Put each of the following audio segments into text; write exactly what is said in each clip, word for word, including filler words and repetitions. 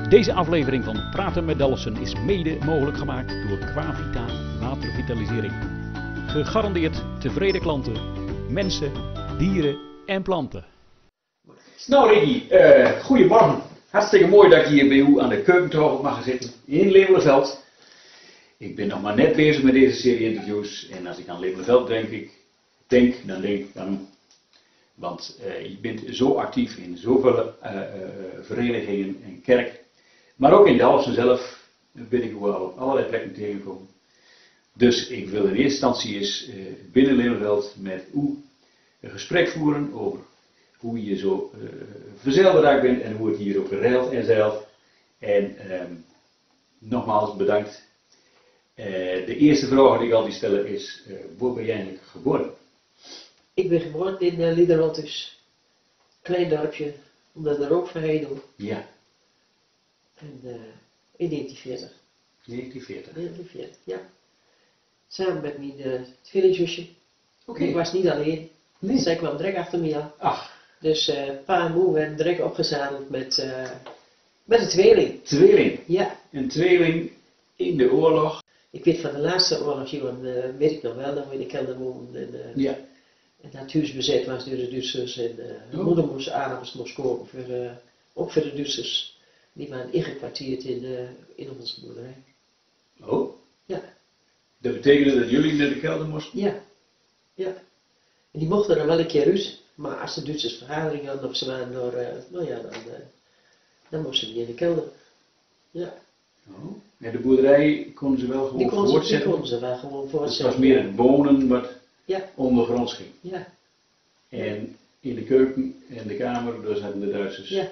Deze aflevering van Praten met Dalfsen is mede mogelijk gemaakt door Quavita Watervitalisering. Gegarandeerd tevreden klanten, mensen, dieren en planten. Nou Ricky, uh, goedemorgen. Hartstikke mooi dat ik hier bij u aan de keukentafel mag zitten in Leeuwenveld. Ik ben nog maar net bezig met deze serie interviews en als ik aan Leeuwenveld denk, ik denk, dan denk ik aan, want uh, je bent zo actief in zoveel uh, uh, verenigingen en kerk, maar ook in Dalfsen zelf ben ik wel op allerlei plekken tegengekomen. Dus ik wil in eerste instantie eens uh, binnen Leeuwenveld met u een gesprek voeren over hoe je zo uh, verzeilbereid bent en hoe het hier ook reilt en zeilt. En um, nogmaals bedankt. Uh, de eerste vraag die ik altijd stel is, uh, waar ben jij eigenlijk geboren? Ik ben geboren in uh, Liederlantus. Klein dorpje, omdat er ook van heen. Ja. En uh, in negentien veertig. negentien veertig. negentien veertig, ja. Samen met mijn uh, tweelingzusje. Oké. Ik was niet alleen. Nee. Zij kwam direct achter me aan. Ach. Dus uh, pa en moe werden direct opgezadeld met, uh, met een tweeling. Tweeling. Ja. Een tweeling in de oorlog. Ik weet van de laatste oorlog, Johan, uh, weet ik nog wel, dat we in de kelder woonden. En, uh, Ja. en dat huis bezet was door de Duitsers. En uh, Oh. moeder moest avonds moest koken voor, uh, ook voor de Duitsers. Die waren ingekwartierd in, uh, in onze boerderij. Oh. Ja. Dat betekende dat jullie naar de kelder moesten? Ja. Ja. En die mochten er wel een keer uit. Maar als de Duitsers vergadering hadden of ze waren door, uh, nou ja, dan, uh, dan moesten die in de kelder. Ja. Oh. En de boerderij konden ze wel gewoon Die konden, ze, die voortzetten? konden ze wel gewoon Dus voortzetten. het was meer het wonen wat Ja. ondergronds ging. Ja. En in de keuken en de kamer, daar zaten de Duitsers Ja.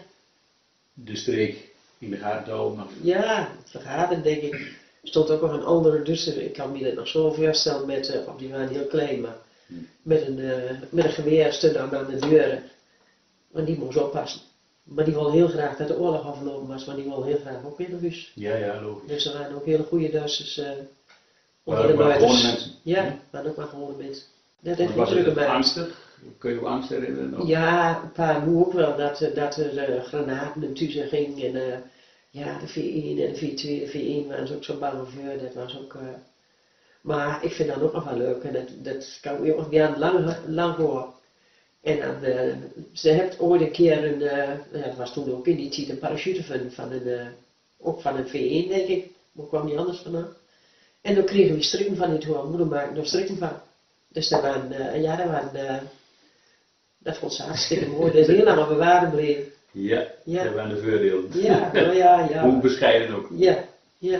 de streek in de gaten te houden. Maar Ja, vergadering denk ik. Er stond ook nog een andere Duitser, ik kan me dat nog zo voorstellen, met, uh, of die waren heel klein, maar Hmm. met een, uh, met een geweer stond aan aan de deuren. Want die moest oppassen. Maar die wilde heel graag dat de oorlog afgelopen was, maar die wilde heel graag ook weer naar huis. Ja, ja, logisch. Dus er waren ook hele goede Duitsers. Uh, Waren onder ook de maar buiters. gewone mensen? Ja, Ja. waren ook maar gewone mensen. Dat Maar heeft was niet druk het bij. angstig? Kun je ook angst herinneren? Nog? Ja, een paar moe ook wel, dat, uh, dat er uh, granaten en tussen ging en uh, ja, de V één en de V twee, de V één waren ze ook zo bang voor, dat was ook, uh, maar ik vind dat ook nog wel leuk en dat, dat kan ik ook nog niet lang, lang horen. En dan, uh, ze heeft ooit een keer een, uh, ja, dat was toen ook in die tijd, een parachute van, van een, uh, ook van een V één denk ik, maar kwam niet anders vandaan. En dan kregen we strikken van die hoor, moeder maakte er strikken van. Dus dat waren, uh, ja, dat waren, uh, dat vond ze hartstikke mooi, dat is heel lang bewaard bleef. Ja, Ja. dat waren de voordelen. Ja, nou ja, ja. Hoe bescheiden ook. Ja, ja,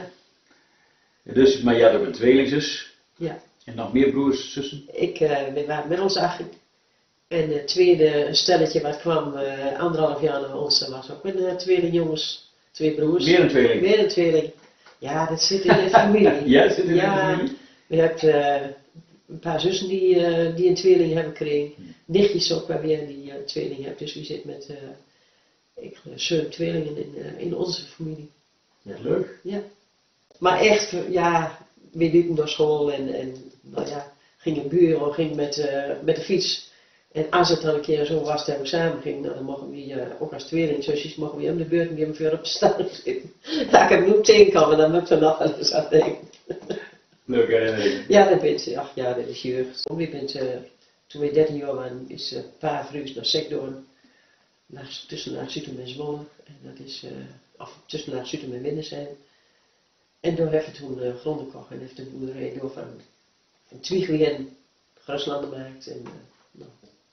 Dus, maar je had ook een tweelingzus. ja. En nog meer broers, zussen? Ik, uh, we waren met ons acht. En het tweede stelletje wat kwam, uh, anderhalf jaar na ons, was ook een uh, tweelingjongens, twee broers. Weer een tweeling? Weer een tweeling. Ja, dat zit in de familie. Ja, dat zit in Ja, de familie? we hebben uh, een paar zussen die, uh, die een tweeling hebben gekregen. Nichtjes ook waar weer die uh, tweeling hebben. Dus we zitten met uh, ik, uh, zeven tweelingen in, uh, in onze familie. Ja, leuk. Ja. Maar echt, ja, we liepen door school en, en nou ja, ging een bureau, ging met, uh, met de fiets. En als het dan een keer zo was dat we samen gingen, nou, dan mochten we, uh, ook als tweelingzusjes, mochten we om de beurt weer weer op de staan zitten. Dat ik hem nu tegenkwam, dan moet ik er nog wel eens aan denken. Leuke herinnering. Ja, dat bent ach ja, dat is jeugd. We bent, uh, toen we dertien jaar waren, is uh, pa verhuisd naar Sekdoorn. Naar, tussen naar Zuidem en Zwolle. En dat is, uh, of tussen naar Zuidem en Windersheim. En daar hebben we toen uh, grond gekocht en heeft de boerderij door van, van Twiegelen Gruslanden gemaakt. En, uh, nou,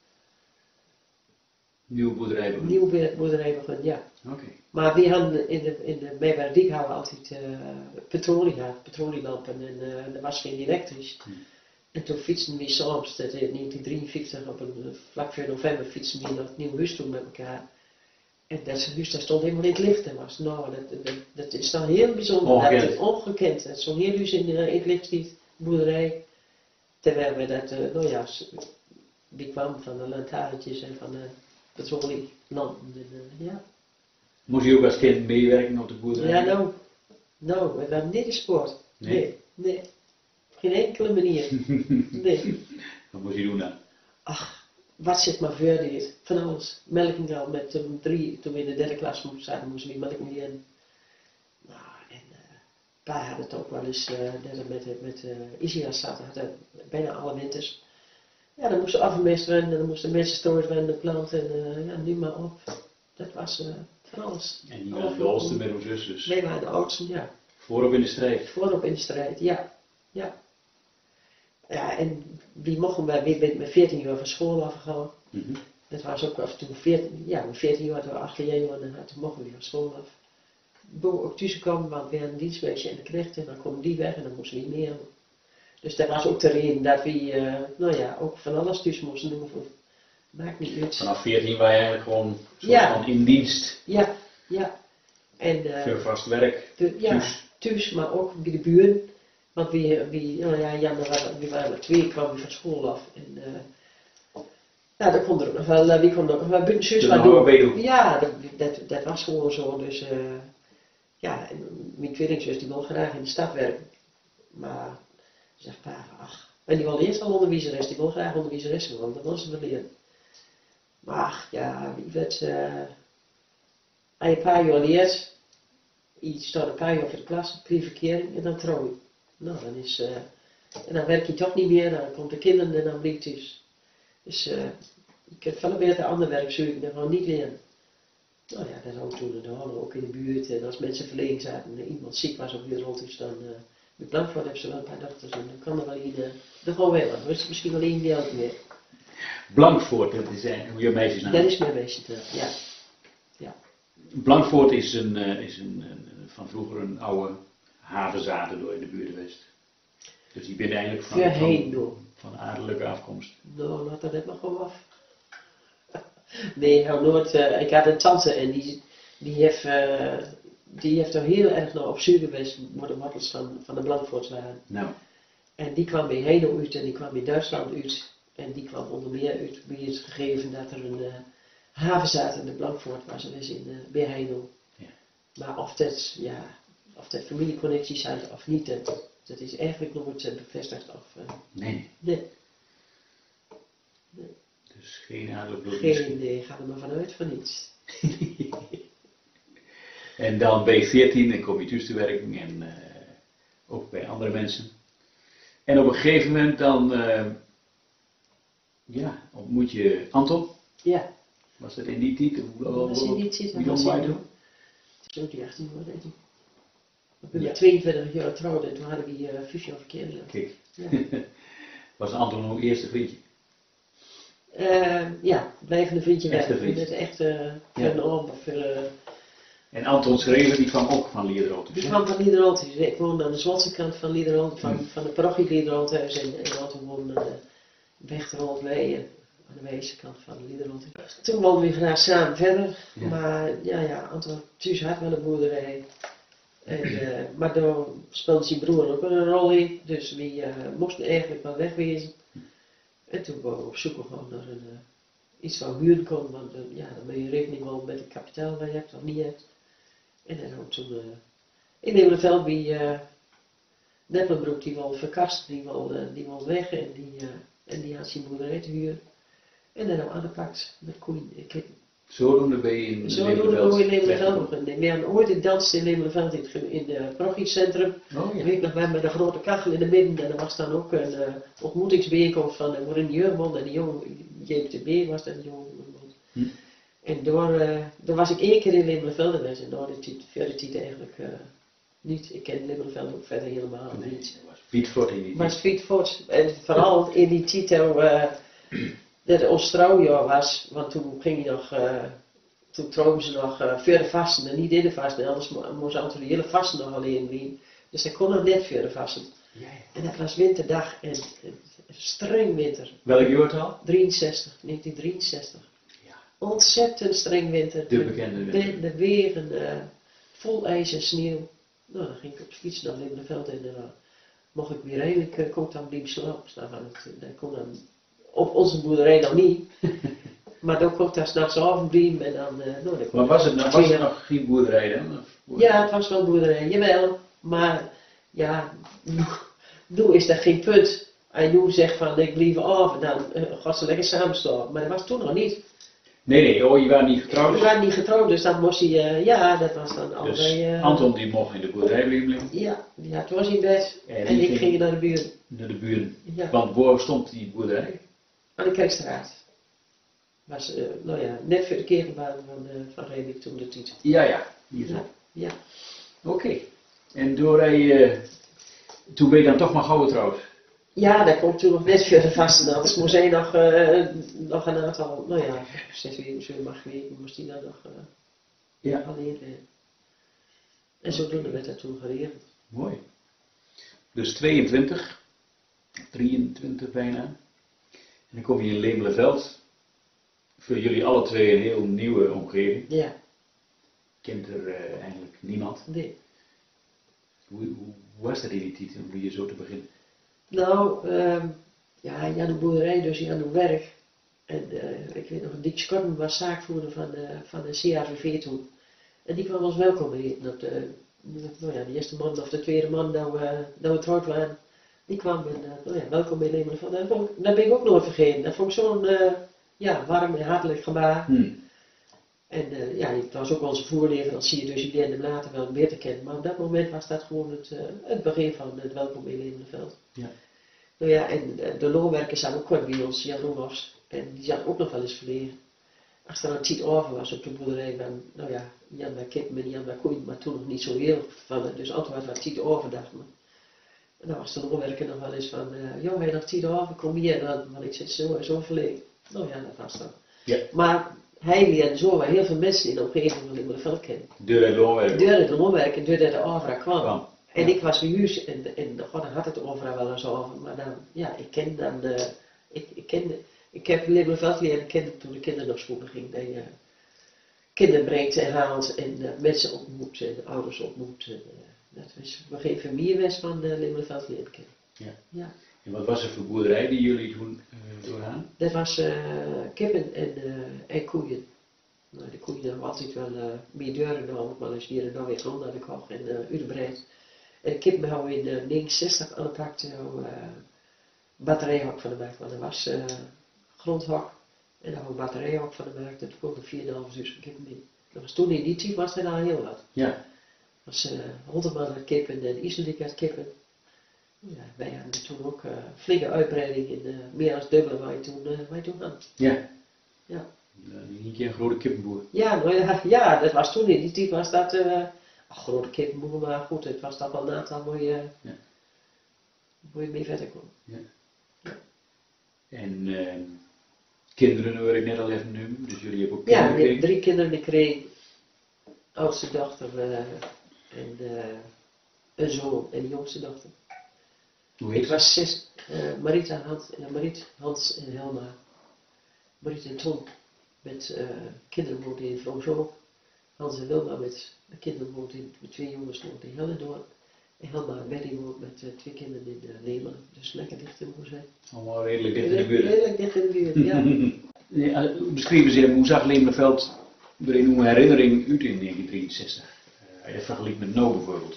Nieuwe boerderij begonnen. nieuwe boerderij begonnen, ja. Oké. Okay. Maar we hadden in de, in de Meeberdiek hadden we altijd uh, petrolie gehad, petrolielampen en uh, er was geen elektrisch. Hmm. En toen fietsten we soms, dat in negentien drieënvijftig, op een, vlak voor november fietsen we naar het nieuwe huis toe met elkaar. En dat huis dat stond helemaal in het licht. Dat, was, nou, dat, dat, dat is dan heel bijzonder, Ongekend. dat, ongekend. Dat zo'n heel huis in, uh, in het licht ziet, boerderij. Terwijl we dat, uh, nou ja, die kwam van de lantaarntjes en van de petrolielampen. En, uh, ja. Moest je ook als kind meewerken op de boerderij? Ja, nou, nou, we waren niet gespoord. Nee? Nee, nee. Op geen enkele manier. Nee. Wat moest je doen dan? Ach, wat zit maar voor dit? Van alles. Melking al met um, drie, toen we in de derde klas zaten, moesten we melken leren. Pa had het ook wel eens, uh, dat het met, met uh, Isias zat, had het bijna alle winters. Ja, dan moesten afgemest worden, dan moesten mensen strooid worden, de planten, en uh, ja, nu maar op. Dat was uh, van alles. En die waren de oudste met onze zus dus. Wij waren de oudsten, ja. Voorop in de strijd. Voorop in de strijd, ja. Ja, ja en die mochten wij weer met veertien jaar van school afgegaan. Mm-hmm. Dat was ook af toen veertien, ja, met veertien jaar, toen achttien jaar, en toen mochten we van school af. Boven ook thuis kwam, want we hadden een dienstmeisje en de knecht en dan kwam die weg en dan moesten we niet meer. Dus dat was ook de reden dat we, uh, nou ja, ook van alles thuis moesten doen. Of, maakt niet uit. Vanaf veertien was je eigenlijk gewoon soort ja. van in dienst. Ja, ja. En, uh, voor vast werk. De, ja, thuis. thuis, maar ook bij de buren. Want we, we, nou ja, Jan, we waren met twee, kwamen we van school af. En, uh, ja, dat kon er ook nog wel, wie kon er ook nog wel buiten zus wat doen. Ja, dat, dat, dat was gewoon zo. Dus, uh, ja, en mijn tweelingzus die wil graag in de stad werken. Maar, zegt pa, ach. En die wilde eerst al onderwijzeres, die wil graag onderwijzeres worden, dat was ze wel leren. Maar ja, wie weet, uh, als je een paar jaar leert, je staat een paar jaar voor de klas, pre-verkering en dan trouw je. Nou, dan is, uh, en dan werk je toch niet meer, dan komt de kinderen en dan blijft het dus. Dus uh, je kunt veel beter ander werk zoeken, dan gewoon niet leren. Nou ja, dat ook toen, dat hadden we ook in de buurt en als mensen verlegen zaten en iemand ziek was op de rond is, dan uh, met Blankvoort hebben ze wel een paar dochters en dan kan er wel in, uh, dan gewoon wel, dan is het misschien wel één deel meer. Blankvoort, dat is hoe je meisjesnaam. Dat is mijn meisjesnaam, ja. ja. Blankvoort is, een, uh, is een, een, van vroeger een oude havenzaten door in de buurt geweest. Dus die binnen eigenlijk van, van, van adellijke afkomst. Nou, laat dat net maar gewoon af. Nee, nou nooit. Uh, ik had een tante en die, die heeft, uh, die heeft er heel erg naar op zoek geweest voor de wortels van, van de Blankvoorts waren. Nou. En die kwam bij Heno uit en die kwam in Duitsland uit. En die kwam onder meer uit bij het gegeven dat er een uh, havenzaat in de Blankvoort was, en is in uh, bij Heno. Ja. Maar of dat, ja, of dat familieconnecties zijn of niet, dat, dat is eigenlijk nooit uh, bevestigd. Of, uh, nee. Nee. Nee. Dus geen adellijk bloed. Geen idee, gaan we maar vanuit van niets. En dan ben je veertien en kom je thuis te werken en uh, ook bij andere mensen. En op een gegeven moment dan, uh, ja, ontmoet je Anton. Ja. Was dat in die tijd? Dat was in die tijd. Wie was hij toen? Het is ook die achttien jaar, denk ik. We zijn ja. tweeëntwintig jaar getrouwd en toen hadden we uh, vijf jaar verkeerd. Kijk. Ja. Was Anton uw eerste vriendje? Uh, ja, blijvende vriendje weg. Echte vriend. Met echt uh, voor een oom of voor... Uh, en Anton schreven, die kwam ook van Liederholt. Die kwam van Liederholt. Ik woonde aan de Zwolse kant van Liederholt, van, hmm. van de parochie Liederholthuis en, en Anton woonde uh, Wegterholt Weijen, aan de Weese kant van Liederholt. Toen woonden we graag samen verder, ja. maar ja, ja, Anton thuis had wel een boerderij. En, uh, maar daar speelde zijn broer ook een rol in, dus we uh, moesten eigenlijk wel wegwezen. En toen waren we op zoek gewoon naar een, uh, iets wat huren kon, want uh, ja, dan ben je rekening wel met het kapitaal dat je hebt of niet hebt. En dan ook toen uh, in Nederland bij uh, Neppenbroek, die wil verkast, die wil, uh, die wil weg en die, uh, en die had zijn boerderij te huren. En dan hebben we aangepakt met koeien en kippen. Zodoende ben je in Zo doen we in Nederland. We hebben ooit gedanst in Nederland in het parochiecentrum. Oh, ja. Weet ik nog, we hebben met een grote kachel in de midden en er was dan ook een uh, ontmoetingsbijeenkomst van uh, waarin de jeugdbond en de jonge J T B was dat de jonge bond. Hm. En door, uh, door was ik één keer in Limmervelde geweest en door die verder tijd eigenlijk uh, niet. Ik ken Limmervelde ook verder helemaal nee, niet. Het was Fietvoort in die tijd. was Fietvoort en vooral in die tijd uh, dat het ons trouwjaar was, want toen ging je nog, uh, toen trouwden ze nog uh, verder vasten en niet in de vasten, anders moest altijd de hele vasten nog alleen blijven. Dus dat kon nog net verder vasten. Ja, ja. En dat was winterdag en, en streng winter. Welk jaartal? drieënzestig, negentien drieënzestig. Ja. Ontzettend streng winter. De bekende winter. De, de wegen, uh, vol ijs en sneeuw. Nou, dan ging ik op de fiets naar Limmerveld en dan uh, mocht ik weer eigenlijk, uh, kon ik dan blijven slapen. Dus dan kon dan op onze boerderij nog niet, maar dan kon ik daar s'nachts afblijven en dan... Uh, nou, dan maar was het, nou, was het nog geen boerderij dan? Ja, het was wel boerderij, jawel, maar ja, nu is dat geen punt. Als je nu zegt van ik blijf af, dan uh, gaan ze lekker samen staan, maar dat was toen nog niet. Nee, nee, oh, je was niet getrouwd. We waren niet getrouwd, dus dan moest hij, uh, ja, dat was dan Dus allebei... Uh, Anton die mocht in de boerderij blijven. Ja, ja, het was in bed En, en, ik ging ging naar de buurt. Naar de buren. Ja. Want waar stond die boerderij? Aan de Kerkstraat. Was, uh, nou ja, net voor de kegelbaan van, uh, van Remik toen de tijd. Ja, ja, hier zo. Ja, ja. Oké. Okay. En door hij, uh, toen ben je dan toch maar gauw getrouwd? Ja, dat komt toen nog net voor de vaste. Dus moest hij nog, uh, nog een aantal, nou ja, zes weken, zeven, acht weken moest hij dan nog uh, ja. alleen. Uh. En zodoende werd dat toen geregeld. Mooi. Dus tweeëntwintig, drieëntwintig bijna. En dan kom je in Lemelenveld. Voor jullie alle twee een heel nieuwe omgeving. Ja. Kent er uh, eigenlijk niemand. Nee. Hoe, hoe was dat in die tijd om hier zo te beginnen? Nou, uh, ja, Jan de boerderij, dus Jan de werk. En uh, ik weet nog, Dick Schotten was zaakvoerder van de, van de C R V V toen. En die kwam ons welkom heten op de, nou ja, de eerste man of de tweede man dat we, dat we trouwd waren. Die kwam en, uh, nou ja, welkom bij Lemelenveld. Dat, dat ben ik ook nooit vergeten. Dat vond ik zo'n, uh, ja, warm en hartelijk gebaar. Hmm. En uh, ja, het was ook onze voorlever, dat zie je dus, ik hem later wel beter kennen. Maar op dat moment was dat gewoon het, uh, het begin van het welkom in Lemelenveld. Ja. Nou ja, en uh, de loonwerkers zaten ook kort bij ons, Jan Roelofs. En die zaten ook nog wel eens verlegen. Als er een tijd over was op de boerderij, dan, nou ja, Jan bij kippen en Jan bij koeien, maar toen nog niet zo heel van, dus altijd was er een tijd over, dacht me. En dan was de loonwerker nog wel eens van, uh, joh, hij nog tijd over, kom hier. En dan, want ik zit zo en zo verlegen. Nou ja, dat was dan. Ja. Maar hij weer en zo, waar heel veel mensen in de omgeving van Lemelenveld kennen. Deur en loonwerk. Deur en de loonwerk en deur dat de Avra kwam. kwam. En Ja. ik was bij huis en, en god, dan had het Avra wel eens over, maar dan, ja, ik ken dan, uh, ik, ik kende, ik heb Lemelenveld leren kennen toen de kinderen op school gingen. Dat je kinderen brengt en haalt en uh, mensen ontmoet en ouders ontmoet. En, uh, dat was nog geen familie was van uh, Lemelenveld leren kennen. Ja. Ja. En wat was er voor boerderij die jullie toen uh, doorgaan? Dat was uh, kippen en, uh, en koeien. Nou, de koeien hebben altijd wel uh, meer deuren dan, maar als hier en dan weer grond naar de koch en uh, Utrecht. En de kippen hebben we in uh, negenenzestig aangepakt, uh, batterijhok van de markt, want er was uh, grondhok en dan hebben we een batterijhok van de markt en toen konden vierduizend kippen in. Dat was toen in die tijd was er al heel wat. Ja. Dat was uh, Honderman had kippen en Isselik had kippen. Ja, wij hadden toen ook uh, flinke uitbreiding in uh, meer dan dubbele waar je toen, uh, waar je toen had. Ja. Ja. Uh, niet een grote kippenboer. Ja, nou ja, ja, dat was toen in die tijd was dat uh, een grote kippenboer, maar goed, het was toch wel een aantal waar je, Ja. waar je mee verder kon. Ja. Ja. En uh, kinderen hoor ik net al even nu, dus jullie hebben ook Ja, kinderen ik heb drie kinderen gekregen, oudste dochter uh, en uh, een zoon en de jongste dochter. Hoe heet Ik was zes, uh, Marita, Hans, uh, Marit, Hans en Helma. Marit en Tom met uh, kinderen woonden in Vroomshoop. Hans en Wilma met de kinderen woonden in, met twee jongens woonden in Hellendoorn. En Helma en Betty woont met uh, twee kinderen in uh, Lemelen. Dus lekker dicht in de buurt zijn. allemaal redelijk dicht in de buurt. Redelijk dicht in de buurt, ja. Ja, beschrijven ze hem, hoe zag Lemelenveld er in uw herinnering uit in negentien drieënzestig? Uh, je vergelijkt met nu bijvoorbeeld.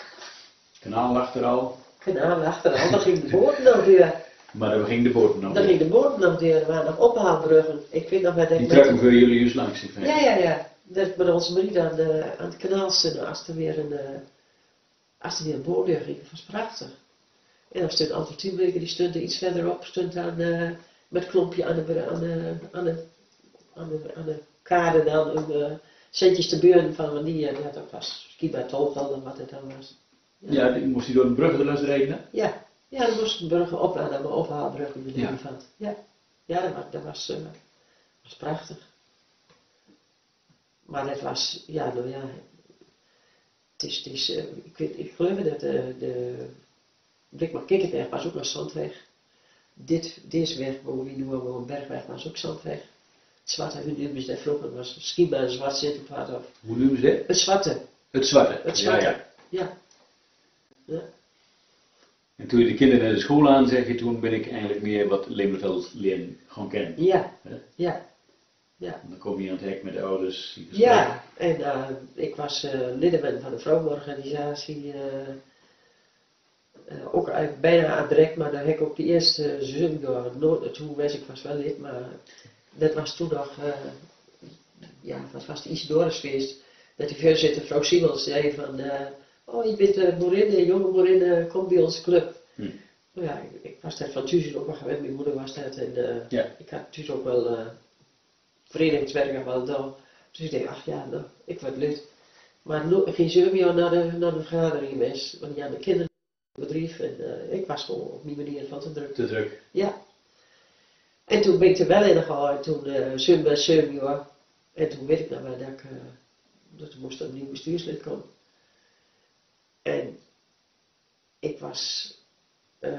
Het kanaal lag er al. Kanaal achteraan, dan ging de boot nog weer. Maar dan ging de boot nog. Dan ging de boot nog weer, er waren nog ophaalbruggen. Ik weet nog wat ik Die met- trekken voor jullie juist langs. in feite. Ja, ja, ja. Dat met onze Marie aan, de, aan het kanaal stonden als er weer een, uh, als er weer een boot weer ging. Dat was prachtig. En dan stond Anton Tielbeker, die stond er iets verderop, stond aan, uh, met het klompje aan de, aan de, aan de, aan de, aan de kade dan, om uh, centjes te beuren van wanneer, ja, dat was skiba tolgel en wat het dan was. Ja, die moest hij door de brug de lust rekenen. Ja, ja, dan moest de bruggen oplaan, dan ophaalbruggen in de Ja. ja. Ja, ja, dat was, dat was, uh, was prachtig. Maar dat was, ja, nou ja, het is, het is uh, ik, weet, ik geloof dat de, de Blikmar Kikkerberg was ook een zandweg. Dit, deze weg, waar we nu wonen, Bergweg, was ook zandweg. Het zwarte, hun noemen ze dat vroeger, was schiebaar en zwart zit op wat of. Hoe noemen ze dat? Het zwarte, Het zwarte. het zwarte, Ja, ja. ja. Ja. En toen je de kinderen naar de school aan, zeg je, toen ben ik eigenlijk meer wat Lemelenveld leren gewoon kennen. Ja, Hè? ja, ja. En dan kom je aan het hek met de ouders. die Ja, en uh, ik was uh, lidmaat van de vrouwenorganisatie, uh, uh, ook uit, bijna aan het direct, maar daar heb ik ook de eerste zeven jaar nooit naartoe geweest. Ik was wel lid, maar dat was toen nog, uh, ja, wat was het Isidorisfeest, dat die voorzitter, mevrouw Simons, zei van, uh, oh je bent uh, boerin, jonge boerin, uh, kom bij onze club. Hm. Nou ja, ik, ik was daar van thuis ook wel gewend, mijn moeder was dat en uh, ja. ik had thuis ook wel uh, verenigingswerk wel gedaan. Dus ik dacht, ach ja, nou, ik word lid. Maar no, geen zeven jaar naar de, naar de vergadering geweest, want ja, de kinderen bedrijf en uh, ik was gewoon op die manier van te druk. Te druk. Ja. En toen ben ik er wel in gegaan, toen uh, zeven bij zeven jaar. En toen weet ik nou wel dat ik, uh, dat er moest een nieuw bestuurslid komen. En ik was, uh,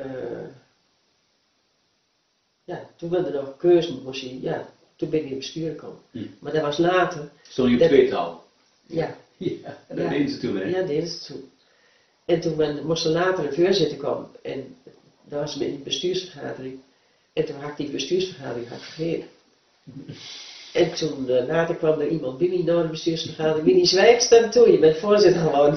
ja, toen wilde er nog een keuze, moest je, ja, toen ben ik in het bestuur gekomen. Hm. Maar dat was later. Stond je op tweetal? Ja. Ja, en dat ja. deden ze toen, hè? Ja, dat deden ze toen. En toen ben, moest er later een voorzitter komen. En dat was in de bestuursvergadering. En toen had ik die bestuursvergadering had vergeten. En toen uh, later kwam er iemand bij mij naar de bestuursvergadering. Wie niet zwijgt, stem toe, je bent voorzitter gewoon.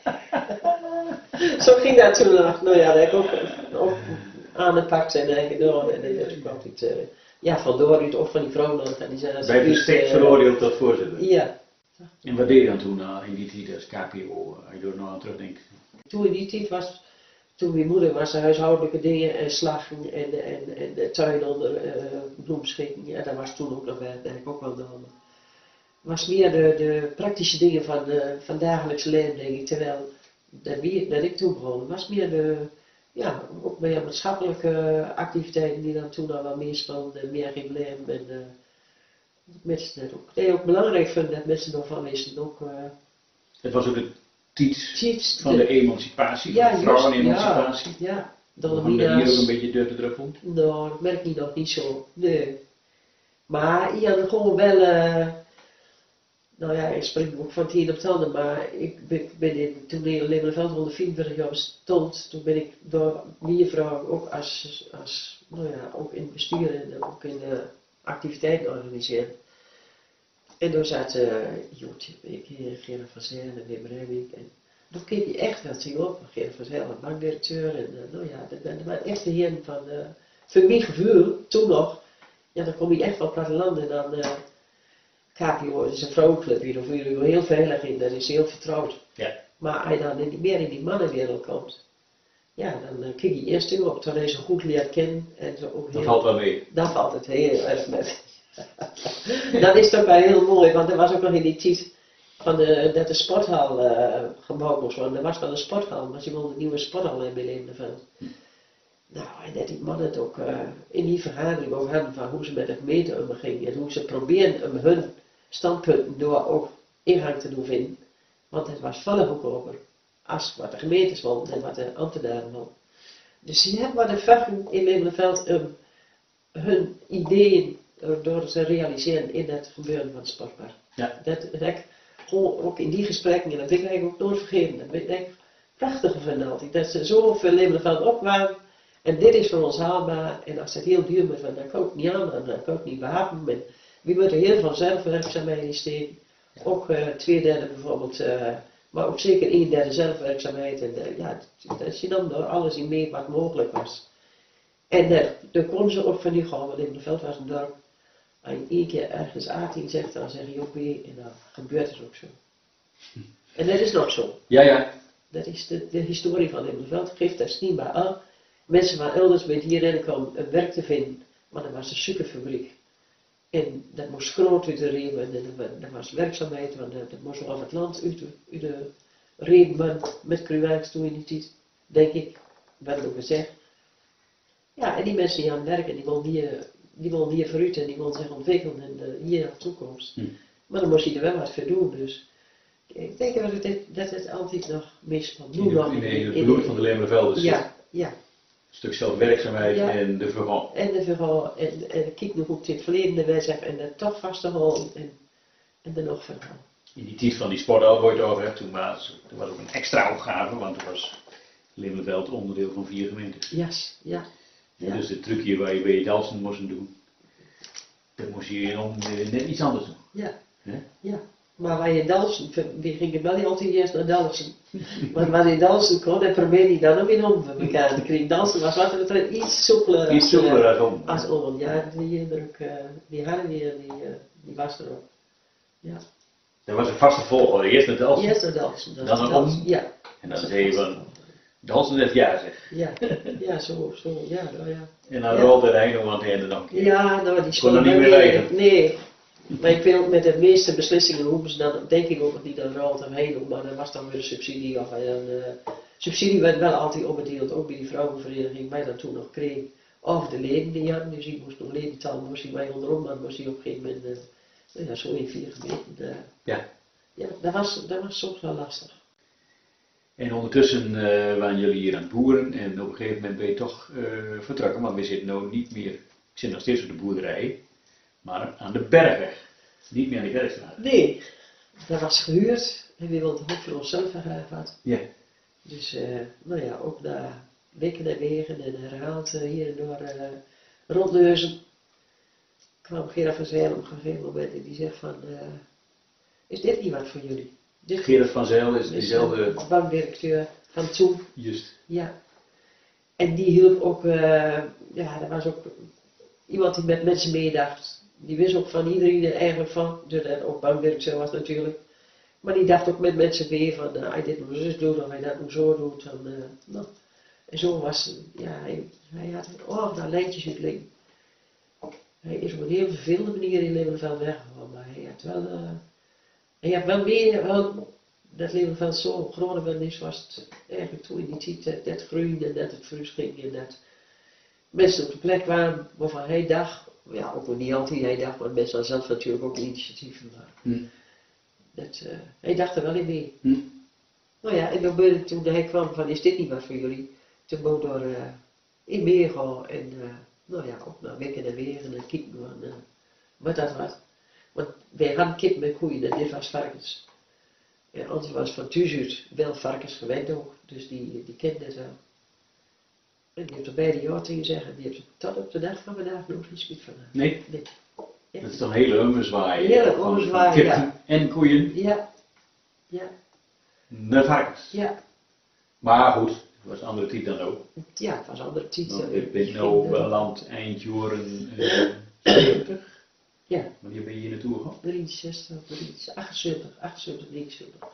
Zo ging dat toen nog. Nou ja, dat heb ik ook, ook aangepakt en uh, gedaan. En dat ik altijd, uh, ja, van Doorut of van die vrouwenorganisatie. Bij bestek veroordeeld tot voorzitter? Ja. En wat deed je dan toen uh, in die tijd als K P O, als je er nog aan terugdenkt? Toen in die tijd was, toen mijn moeder was, huishoudelijke dingen en slagen en, en, en de tuin onder uh, bloemschikken, ja, dat was toen ook nog wel, dat heb ik ook wel gedaan. Was meer de, de praktische dingen van, uh, van dagelijks leven, denk ik, terwijl dat, wie, dat ik toen begon, was meer de, ja, ook meer maatschappelijke activiteiten die dan toen al wel meer speelden, meer ging leven en uh, mensen dat ook, dat je ook belangrijk vind dat mensen ervan wisten ook. Uh, Het was ook de tijd Tiets, van de, de emancipatie, ja, van de vrouwenemancipatie. Ja, ja. Dan hang je hier ook een beetje deur te druppel? Nou, dat merk ik nog niet zo, nee. Maar je had gewoon wel, uh, nou ja, ik spreek ook van het een op het ander, maar ik ben, ben in, toen in Leeuwenveld honderdvierentwintig jaar bestond, toen ben ik door meer vrouwen ook als, als, nou ja, ook in het bestuur en ook in de activiteiten organiseren. En toen zat uh, Joetje, ik hier, Gerard van Zijl en Wim Remming. En toen keek je echt wel zien op, Gerard van Zijl, bankdirecteur. En uh, nou ja, dat, dat waren echt de heren van, uh, voor mijn gevoel, toen nog, ja dan kom je echt van het platteland en dan, uh, K P O, dat is een vrouwenclub hier, daar voel je je heel veilig in, dat is heel vertrouwd. Ja. Maar als je dan in, meer in die mannenwereld komt, ja dan uh, kijk je eerst in op, terwijl je zo goed leert kennen. En zo ook heel, dat valt wel mee. Dat valt het heel erg mee. Dat is toch wel heel mooi, want er was ook nog in die tijd van de, dat de sporthal uh, gebouwd moest worden. Er was wel een sporthal, maar ze wilden een nieuwe sporthal in Leeuwenveld. Hm. Nou, en dat die mannen het ook uh, in die vergadering ook hadden van hoe ze met de gemeente omgingen en hoe ze probeerden om hun standpunten door ook ingang te doen vinden. Want het was vallen ook over als wat de gemeentes wilden en wat de ambtenaren wilden. Dus die hebben wat de vechten in Leeuwenveld om hun ideeën door te realiseren in het gebeuren van het sportpark. Ja. Dat heb ik gewoon ook in die gesprekken, en dat heb ik eigenlijk ook nooit vergeten, dat ben ik prachtig gevonden altijd, dat ze zoveel Leeuwenveld opkwamen en dit is voor ons haalbaar en als dat heel duur wordt, dan kan ik ook niet aan, dan kan ik ook niet behappen. En we moeten heel veel zelfwerkzaamheid steken, ja. Ook uh, twee derde bijvoorbeeld, uh, maar ook zeker een derde zelfwerkzaamheid en uh, ja, dat je dan door alles in mee wat mogelijk was. En uh, dan konden ze ook van die gaan, want Leeuwenveld was een dorp. Als je één keer ergens achttien zegt, dan zeg je ook weer, en dan gebeurt het ook zo. En dat is nog zo. Ja, ja. Dat is de, de historie van Leeuwenveld, geeft dat niet bij aan. Mensen van elders met hierin komen een werk te vinden, maar dat was een suikerfabriek. En dat moest groot uit de riemen, en dat was werkzaamheid, want dat moest over het land uit de, uit de riemen met kruiwagens toen in die tijd, denk ik, werd ook gezegd. Ja, en die mensen die aan het werken, die wilden hier, die wilden hier vooruit en die wilden zich ontwikkelen en uh, hier naar de toekomst. Hm. Maar dan moest je er wel wat voor doen, dus ik denk dat het, dat het altijd nog misspant. In, in, in het bloed van de Leeuwenveld is ja, ja. Een stuk zelfwerkzaamheid ja. en de verhaal. En de verhaal, en, en kijk nog hoe het in het verleden de weg en dat toch vast te houden en, en dan nog verhaal. In die tijd van die sporthal waar je het over hebt, toen was, toen was ook een extra opgave, want toen was Leeuwenveld onderdeel van vier gemeentes. Yes, ja. Ja. Dus het trucje waar je bij je Dalsen moest doen, dat moest je om net iets anders doen. Ja, He? ja. Maar wij in Dalsen, we gingen wel niet altijd eerst naar Dalsen. Maar waar in Dalsen kon, en probeerde hij dan ook weer om van elkaar te krijgen. Dalsen was wat er iets soepeler Iets soepeler als om. als om. Ja, die indruk, uh, die hadden die, die, uh, die was er ook. Ja. Dat was een vaste volgorde. Eerst naar Dalsen. Eerst naar Dalsen. Dan naar om. Ja. En dan zei je van, Dalsen het ja zeg. Ja, ja, zo, zo, ja, nou ja. En dan ja. rolde er een aan het einde nog een keer. Ja, nou die Kon er scholen niet meer nee, weten. nee. Maar ik weet ook met de meeste beslissingen hoeven ze dan, denk ik ook niet dan rolt hem heen, maar er was dan weer een subsidie of een uh, subsidie werd wel altijd opgedeeld, ook bij die vrouwenvereniging, wij dan toen nog kreeg, over de leden die hadden, dus die moest nog ledental, moest hij mij onderom, maar moest hij op een gegeven moment, uh, nou ja, zo in vier gemeenten. Uh, Ja. Ja, dat was, dat was soms wel lastig. En ondertussen uh, waren jullie hier aan het boeren en op een gegeven moment ben je toch uh, vertrokken, want we zitten nu niet meer, ik zit nog steeds op de boerderij, maar aan de Bergweg. Niet meer aan de Kerkstraat. Nee, dat was gehuurd en we wilden het ook voor onszelf gehad. Ja. Dus, uh, nou ja, ook na weken en wegen en herhaald uh, hier en door uh, rondneuzen kwam Gerard van Zijl op een gegeven moment en die zegt van, uh, is dit niet wat voor jullie? Dit Gerard van Zijl is is diezelfde. een bankdirecteur van toen. Just. Ja. En die hielp ook, uh, ja, dat was ook iemand die met mensen meedacht. Die wist ook van iedereen er eigenlijk van, dus dat ook bankdirecteur was natuurlijk. Maar die dacht ook met mensen mee van, uh, hij dit moet zus doen of hij dat moet zo doen. Dan, uh, nou. En zo was, ja, hij, hij had oh, daar lijntjes uitleggen. Hij is op een heel vervelende manier in Leeuwenveld weggegaan, maar hij had wel, uh, hij had wel meer, wel, dat Leeuwenveld zo groot is, was het eigenlijk toen in die tijd dat, dat groeide en dat het fruit ging en dat mensen op de plek waren waarvan hij dacht, ja ook nog niet altijd hij dacht, maar mensen hadden zelf natuurlijk ook initiatieven maar Hm. dat, uh, hij dacht er wel in mee. Hm. Nou ja, en dan ben ik, toen hij kwam van, is dit niet wat voor jullie? Toen ben ik door uh, in meegaan en uh, nou ja, ook naar weken en wegen en kijken van, uh, wat dat was. Want wij hadden kip met koeien en dit was varkens. En anders was van thuis uit wel varkens gewend ook, dus die, die kende het wel. En die heeft er beide jaar tegen zeggen, die heeft er tot op de dag van vandaag nog geen spiet van. Nee? Nee. Ja. Dat is dan een hele ommezwaai. Hele van- ommezwaai, van kippen ja. en koeien Ja, ja, naar varkens. ja. Maar goed, het was een andere tijd dan ook. Ja, het was een andere tijd. Want uh, ik ben ging, nou uh, beland eind jaren uh, zeventig. Ja, Wanneer ben je hier naartoe gegaan? drieënzestig, drieënzestig, achtenzeventig, achtenzeventig, drieënzeventig.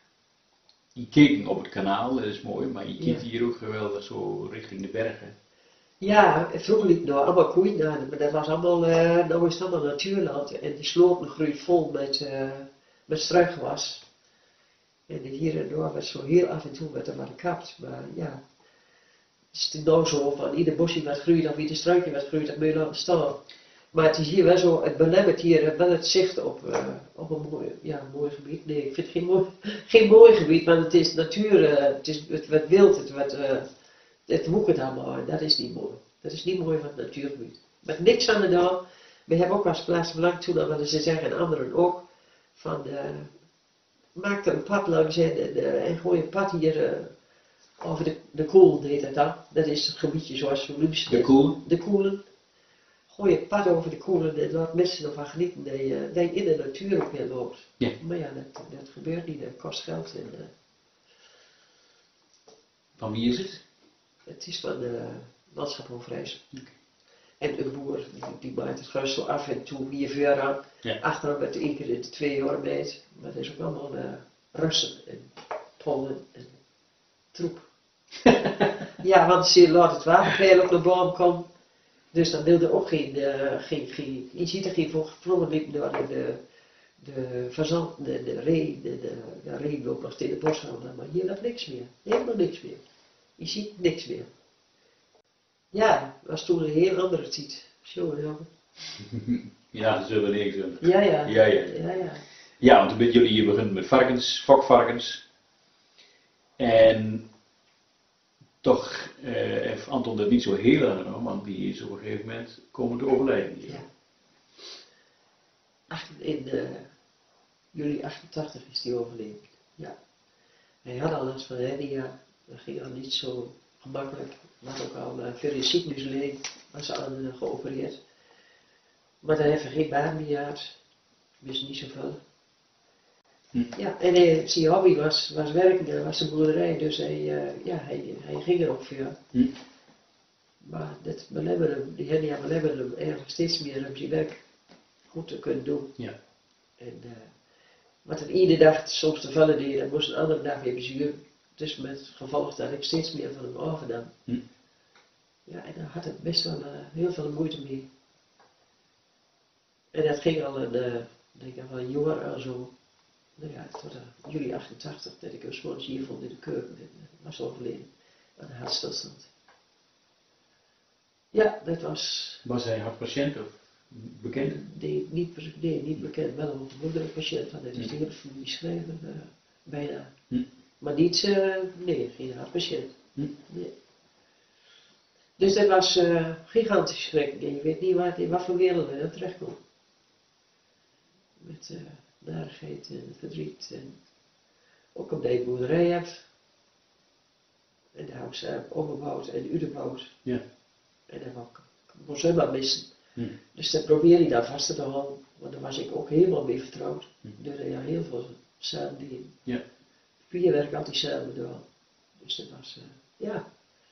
Je keek op het kanaal, dat is mooi, maar je kijkt Ja. hier ook geweldig zo richting de bergen. Ja, en vroeger liep er allemaal koeien naar, maar dat was allemaal, uh, nou is het allemaal natuurland en die sloten groeit vol met, uh, met struikgewas. En hier en daar werd zo heel af en toe werd er wat gekapt, maar ja, het is nou zo van ieder bosje wat groeit of ieder struikje wat groeit, dat moet je laten staan. Maar het is hier wel zo, het belemmert hier wel het zicht op, uh, op een mooi, ja, mooi gebied. Nee, ik vind het geen mooi, geen mooi gebied, maar het is natuur, uh, het, is, het wordt wild, het wordt, uh, het woekert allemaal en dat is niet mooi. Dat is niet mooi van het natuurgebied. Met niks aan de dag. We hebben ook als plaatsbelang toen, dat willen ze zeggen en anderen ook, van uh, maak er een pad langs en, en, uh, en gooi een pad hier uh, over de, de koel, heet dat dan. Dat is het gebiedje zoals we noemen. De koel? De koelen. Gooi een pad over de koelen en laat mensen ervan genieten dat je, dat je in de natuur ook weer loopt. Ja. Maar ja, dat, dat gebeurt niet, dat kost geld. En, uh, Van wie is het? het is van de landschap Overijssel. Okay. En een boer die, die maakt het gewoon zo af en toe hier ver aan. Ja. Achteraf met één keer in de twee jaar meet. Maar dat is ook allemaal uh, russen en pollen en troep. Ja, want ze laat het waterpeil op de boom komen. Dus dan wilde ook geen, uh, geen, geen, je ziet er geen vroeger liepen door de, de, de fazant, de, de ree, de, de, de ree loopt nog in de boshouden, maar hier loopt niks meer. Helemaal niks meer. Je ziet niks meer. Ja, dat was toen een heel andere tijd. Zo, ja. Ja, ze zullen niks doen. Ja, ja. Ja, ja. Ja, ja. Ja, want toen ben jullie hier begonnen met varkens, fokvarkens. En toch eh, heeft Anton dat niet zo heel aangenomen, want die is op een gegeven moment komen te overlijden hier. Ja. Ach, in uh, juli achtentachtig is hij overleden. Ja. Hij had al last van hernia. Dat ging al niet zo gemakkelijk. Had ook al uh, veel in ziekenhuis liggen. Was al uh, geopereerd. Maar dan heeft hij geen baan meer gehad. Wist niet zoveel. Hm. Ja, en hij, zijn hobby was, was werken, en was de boerderij, dus hij, uh, ja, hij, hij ging er ook voor. Hm. Maar dat belemmerde hem, die hernia belemmerde hem eigenlijk steeds meer om zijn werk goed te kunnen doen. Ja. En uh, wat er iedere dag soms te vallen deed, dan moest een andere dag weer bezuur. Dus met het gevolg dat ik steeds meer van hem overnam. Hm. Ja, en daar had ik best wel uh, heel veel moeite mee. En dat ging al een, uh, denk ik al een jaar al zo. Nou ja, tot uh, juli achtentachtig dat ik hem 's morgens hier vond in de keuken. En uh, was overleden aan een hartstilstand. Ja, dat was... Was hij hartpatiënt of bekend? Nee, niet, nee, niet bekend. Wel een moederpatiënt, want dat is de hele familie schrijven, uh, bijna. Hm. Maar niet, uh, nee, geen hartpatiënt. Hm. Nee. Dus dat was uh, gigantisch schrik. En je weet niet waar, in wat voor wereld hij terecht komt. Met uh, narigheid en verdriet. En ook omdat je boerderij hebt. En daar hebben ze opgebouwd en uitgebouwd. Ja. En dat wou ik, ik moest helemaal missen. Hm. Dus dat probeerde ik dan vast te houden. Want daar was ik ook helemaal mee vertrouwd. Hm. Doordat je heel veel samen deden. Ja. Papierwerk altijd samen doen. Dus dat was, uh, ja.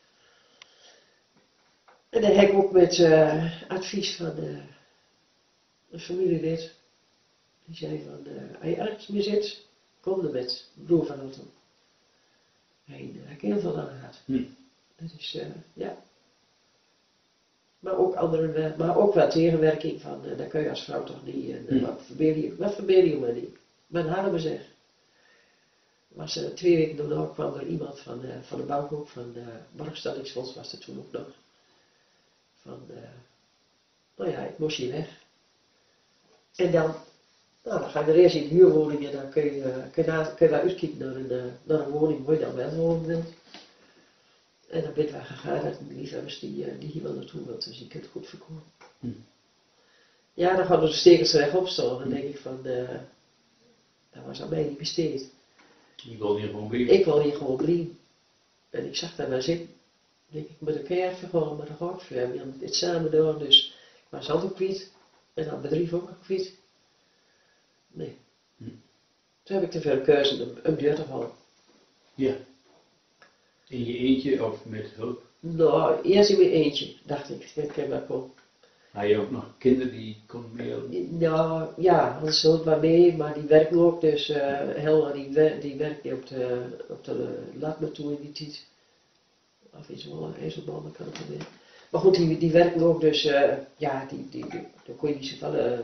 En dan heb ik ook met uh, advies van uh, een familielid. Die zei van, uh, als je ergens meer zit, kom er met broer van Otto. Hij uh, heb ik heel veel aan gehad. Hm. Dat is, uh, ja. Maar ook andere, uh, maar ook wel tegenwerking van, uh, dat kun je als vrouw toch niet. En, uh, hm. wat verbeer je, wat verbeer je me niet? Men hadden we zeg. Was uh, twee weken daarna kwam er iemand van, uh, van de bank ook, van de Borgstellingsfonds was er toen ook nog. Van, uh, nou ja, ik moest hier weg. En dan, nou, dan ga je er eerst in de huurwoning en dan kun je, uh, kun je, daar, kun je daar uitkijken naar een, uh, naar een woning waar je dan wel wonen wilt. En dan ben ik wel gegaan dat de liefhebbers die, uh, die hier wel naartoe wilt, dus je kunt het goed verkopen. Hm. Ja, dan gaan er de stekers rechtop staan en dan denk ik van, uh, dat was aan mij niet besteed. Je wil hier gewoon blijven. Ik wil hier gewoon blijven. En ik zag daar wel zitten. Denk ik, met een keer gewoon, maar dan ga ik voor hem. We hadden dit samen doen, dus ik was altijd kwijt. En dat bedrijf ook kwijt. Nee. Hm. Toen heb ik te veel keuze om, om deur te vallen. Ja. In je eentje of met hulp? Nou, eerst in mijn eentje, dacht ik. Ik ken wel kom. Had je ook nog kinderen die konden meehelpen? Nou, ja, dat is ook maar mee, maar die werken ook. Dus uh, Helma die, wer die werkt op de, op de Latme toe in die tijd. Of iets wel een ezelbal, dat kan het wel weer. Maar goed, die, die werken ook, dus uh, ja, die, die, die, dan kon je niet zoveel. Uh,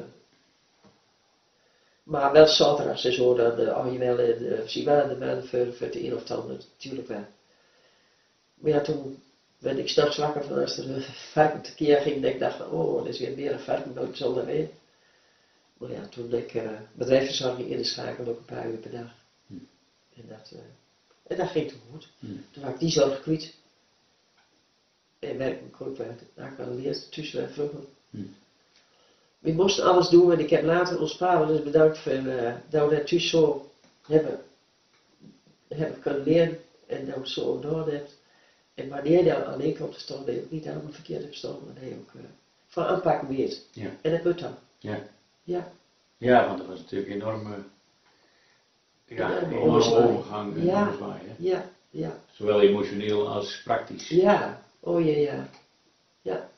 maar wel zaterdags en zo, dan uh, oh, je wel in uh, zie wel de man voor, voor het een of het ander, natuurlijk wel. Maar ja, toen werd ik s'nachts wakker van als er een varken tekeer ging, denk ik dacht van, oh, er is weer meer een varken dan ik zonder weer. Maar ja, toen ik uh, bedrijfsverzorging inschakelde ook een paar uur per dag. Hm. En, dat, uh, en dat ging toen goed. Hm. Toen was ik die zorg kwijt. En werken kon ik wel, daar heb ik wel geleerd, tussen vroeger. Hm. We moesten alles doen en ik heb later ons pa wel eens bedankt voor uh, dat we dat thuis zo hebben, hebben kunnen leren en dat we het zo gedaan hebben. En wanneer je alleen komt te staan, dat je ook niet helemaal verkeerd hebt staan, maar dat je ook uh, van aanpakken weet. Ja. En dat moet dan. Ja. Ja. Ja, want dat was natuurlijk een enorme, ja, Ja, een enorme overzwaai. overgang en Ja. overzwaai, hè? Ja, ja, Zowel emotioneel als praktisch. ja, oh ja, ja, ja,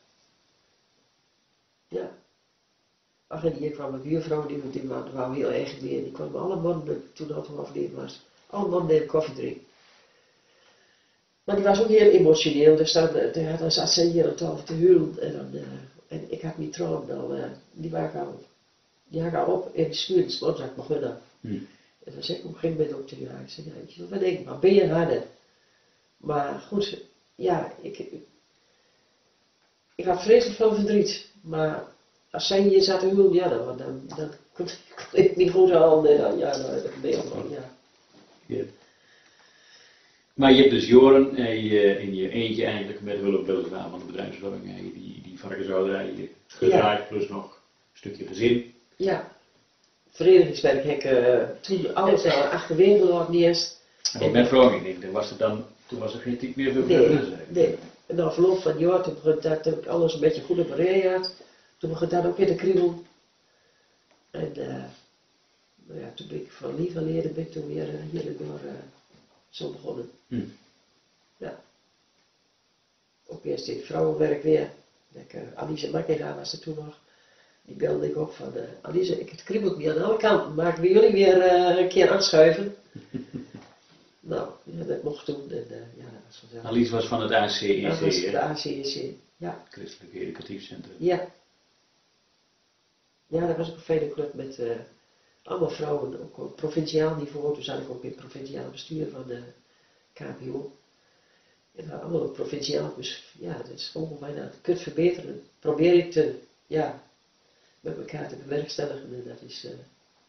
ja. Ach, en hier kwam een buurvrouw, die, die wou, wou heel erg weer, die kwam alle mannen, toen Otto overleden was, alle mannen deden koffie drinken. Maar die was ook heel emotioneel, dus dan, dan, dan zat ze hier aan tafel te huilen en, dan, uh, en ik had niet trouwen, dan, uh, die waren al, die hadden al op en die schuurde het sport, ik begonnen. Hm. En dan zei ik op een gegeven moment ook tegen haar, ik zei, ja, ik zei, wat denk ik, maar ben je harder? Maar goed, ja, ik, ik, ik had vreselijk veel verdriet, maar als zij hier zat te huilen, ja, dan, dan, dan kon, kon ik niet goed aan, en dan, ja, dan, dat ben je gewoon, ja. Ja. Maar je hebt dus Joren en je, in je eentje eigenlijk met hulp weliswaar van de bedrijfsverzorging en je die, die varkenshouderij gedraaid, ja. Plus nog een stukje gezin. Ja, verenigingswerk heb ik uh, toen alles al achterwege gelaten eerst. En met vrouw ik denk, was het dan, toen was er geen tijd meer voor Nee, vrijwilligers. nee. En na verloop van het jaar, toen begon dat ik alles een beetje goed op een rij had, toen begon dat ook weer te kriebelen. En uh, nou ja, toen ben ik van Lieverleden ben ik toen weer uh, hier door uh, zo begonnen. Hm. Ja. Ook eerst in het vrouwenwerk weer. Ik, uh, Alice Makeda was er toen nog. Die belde ik op van, uh, Alice, ik, het kriebelt niet aan alle kanten, maar ik wil jullie weer uh, een keer aanschuiven. Nou, ja, dat mocht toen en uh, ja, dat was vanzelf. Alice was van het A C E C, Dat was hè? de A C E C, ja. Christelijk Educatief Centrum. Ja. Ja, dat was ook een fijne club met uh, allemaal vrouwen, ook op provinciaal niveau. Toen zat ik ook in het provinciaal bestuur van de K P O. En dat allemaal op provinciaal, dus ja, dat is gewoon bijna, je kunt verbeteren. Probeer ik te, ja, met elkaar te bewerkstelligen en dat is, uh,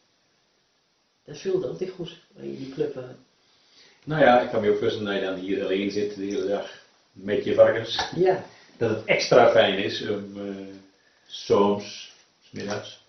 dat voelde altijd goed, waar je die club aan. Nou ja, ik kan me ook voorstellen dat je dan hier alleen zit de hele dag met je varkens. Ja. Dat het extra fijn is om uh, soms, 's middags,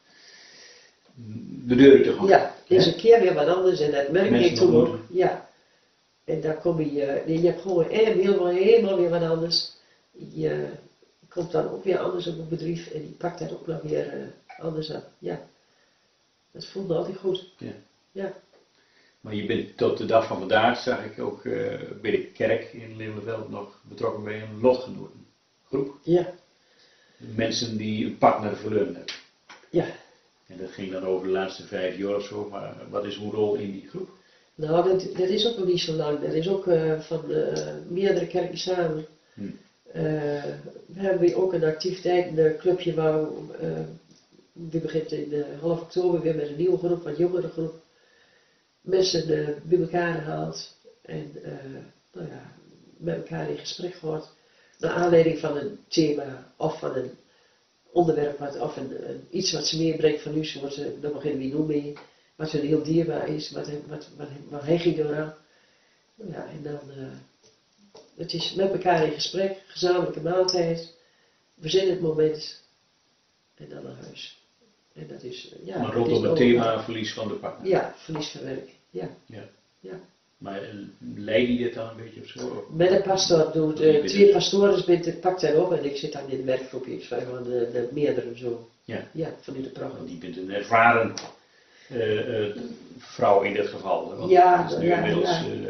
de deur te gaan. Ja, deze keer weer wat anders en dat merk Mensen ik toen ook. ontmoeten. Ja. En daar kom je, uh, je hebt gewoon helemaal, helemaal weer wat anders. Je komt dan ook weer anders op het bedrijf en je pakt dat ook nog weer uh, anders aan. Ja. Dat voelde altijd goed. Ja. Ja. Maar je bent tot de dag van vandaag, zag ik ook uh, bij de kerk in Leeuwenveld nog betrokken bij een lotgenotengroep. Ja. Mensen die een partner verloren hebben. Ja. En dat ging dan over de laatste vijf jaar of zo, maar wat is uw rol in die groep? Nou, dat, dat is ook nog niet zo lang. Dat is ook uh, van uh, meerdere kerken samen. Hm. Uh, we hebben ook een activiteit, een clubje waar uh, die begint in uh, half oktober weer met een nieuwe groep, wat jongere groep. Mensen uh, bij elkaar haalt en uh, nou ja, met elkaar in gesprek gaat. Naar aanleiding van een thema of van een onderwerp wat, of een, een, iets wat ze meebrengt van nu, zoals ze nog geen wie noemen mee, wat hun heel dierbaar is, wat, wat, wat, wat hij ging door aan. Nou ja, en dan, uh, het is met elkaar in gesprek, gezamenlijke maaltijd, verzinnen het moment en dan naar huis. En dat is, uh, ja. Maar rondom het, het thema verlies van de partner. Ja, verliesverwerking, ja. Ja. Ja. Maar leid je dit dan een beetje op zo? Met een pastoor doet, uh, twee pastoren bent, pakt daarop en ik zit dan in het werkgroepje van de, de meerdere zo. Ja. Ja, vanuit het programma. Die bent een ervaren uh, uh, vrouw in dit geval. Want ja, het is nu ja, inmiddels ja. uh,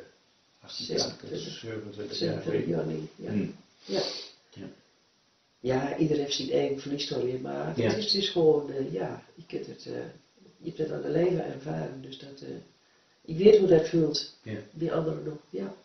zevenentwintig jaar geleden. Ja, nee, ja. Hmm. Ja. Ja. Ja, iedereen heeft zijn eigen verliesstory, maar Ja. het, is, het is gewoon, uh, ja, je kunt het, uh, je hebt het aan de leven ervaren, dus dat, uh, ik weet hoe dat voelt, Ja. die anderen nog, ja.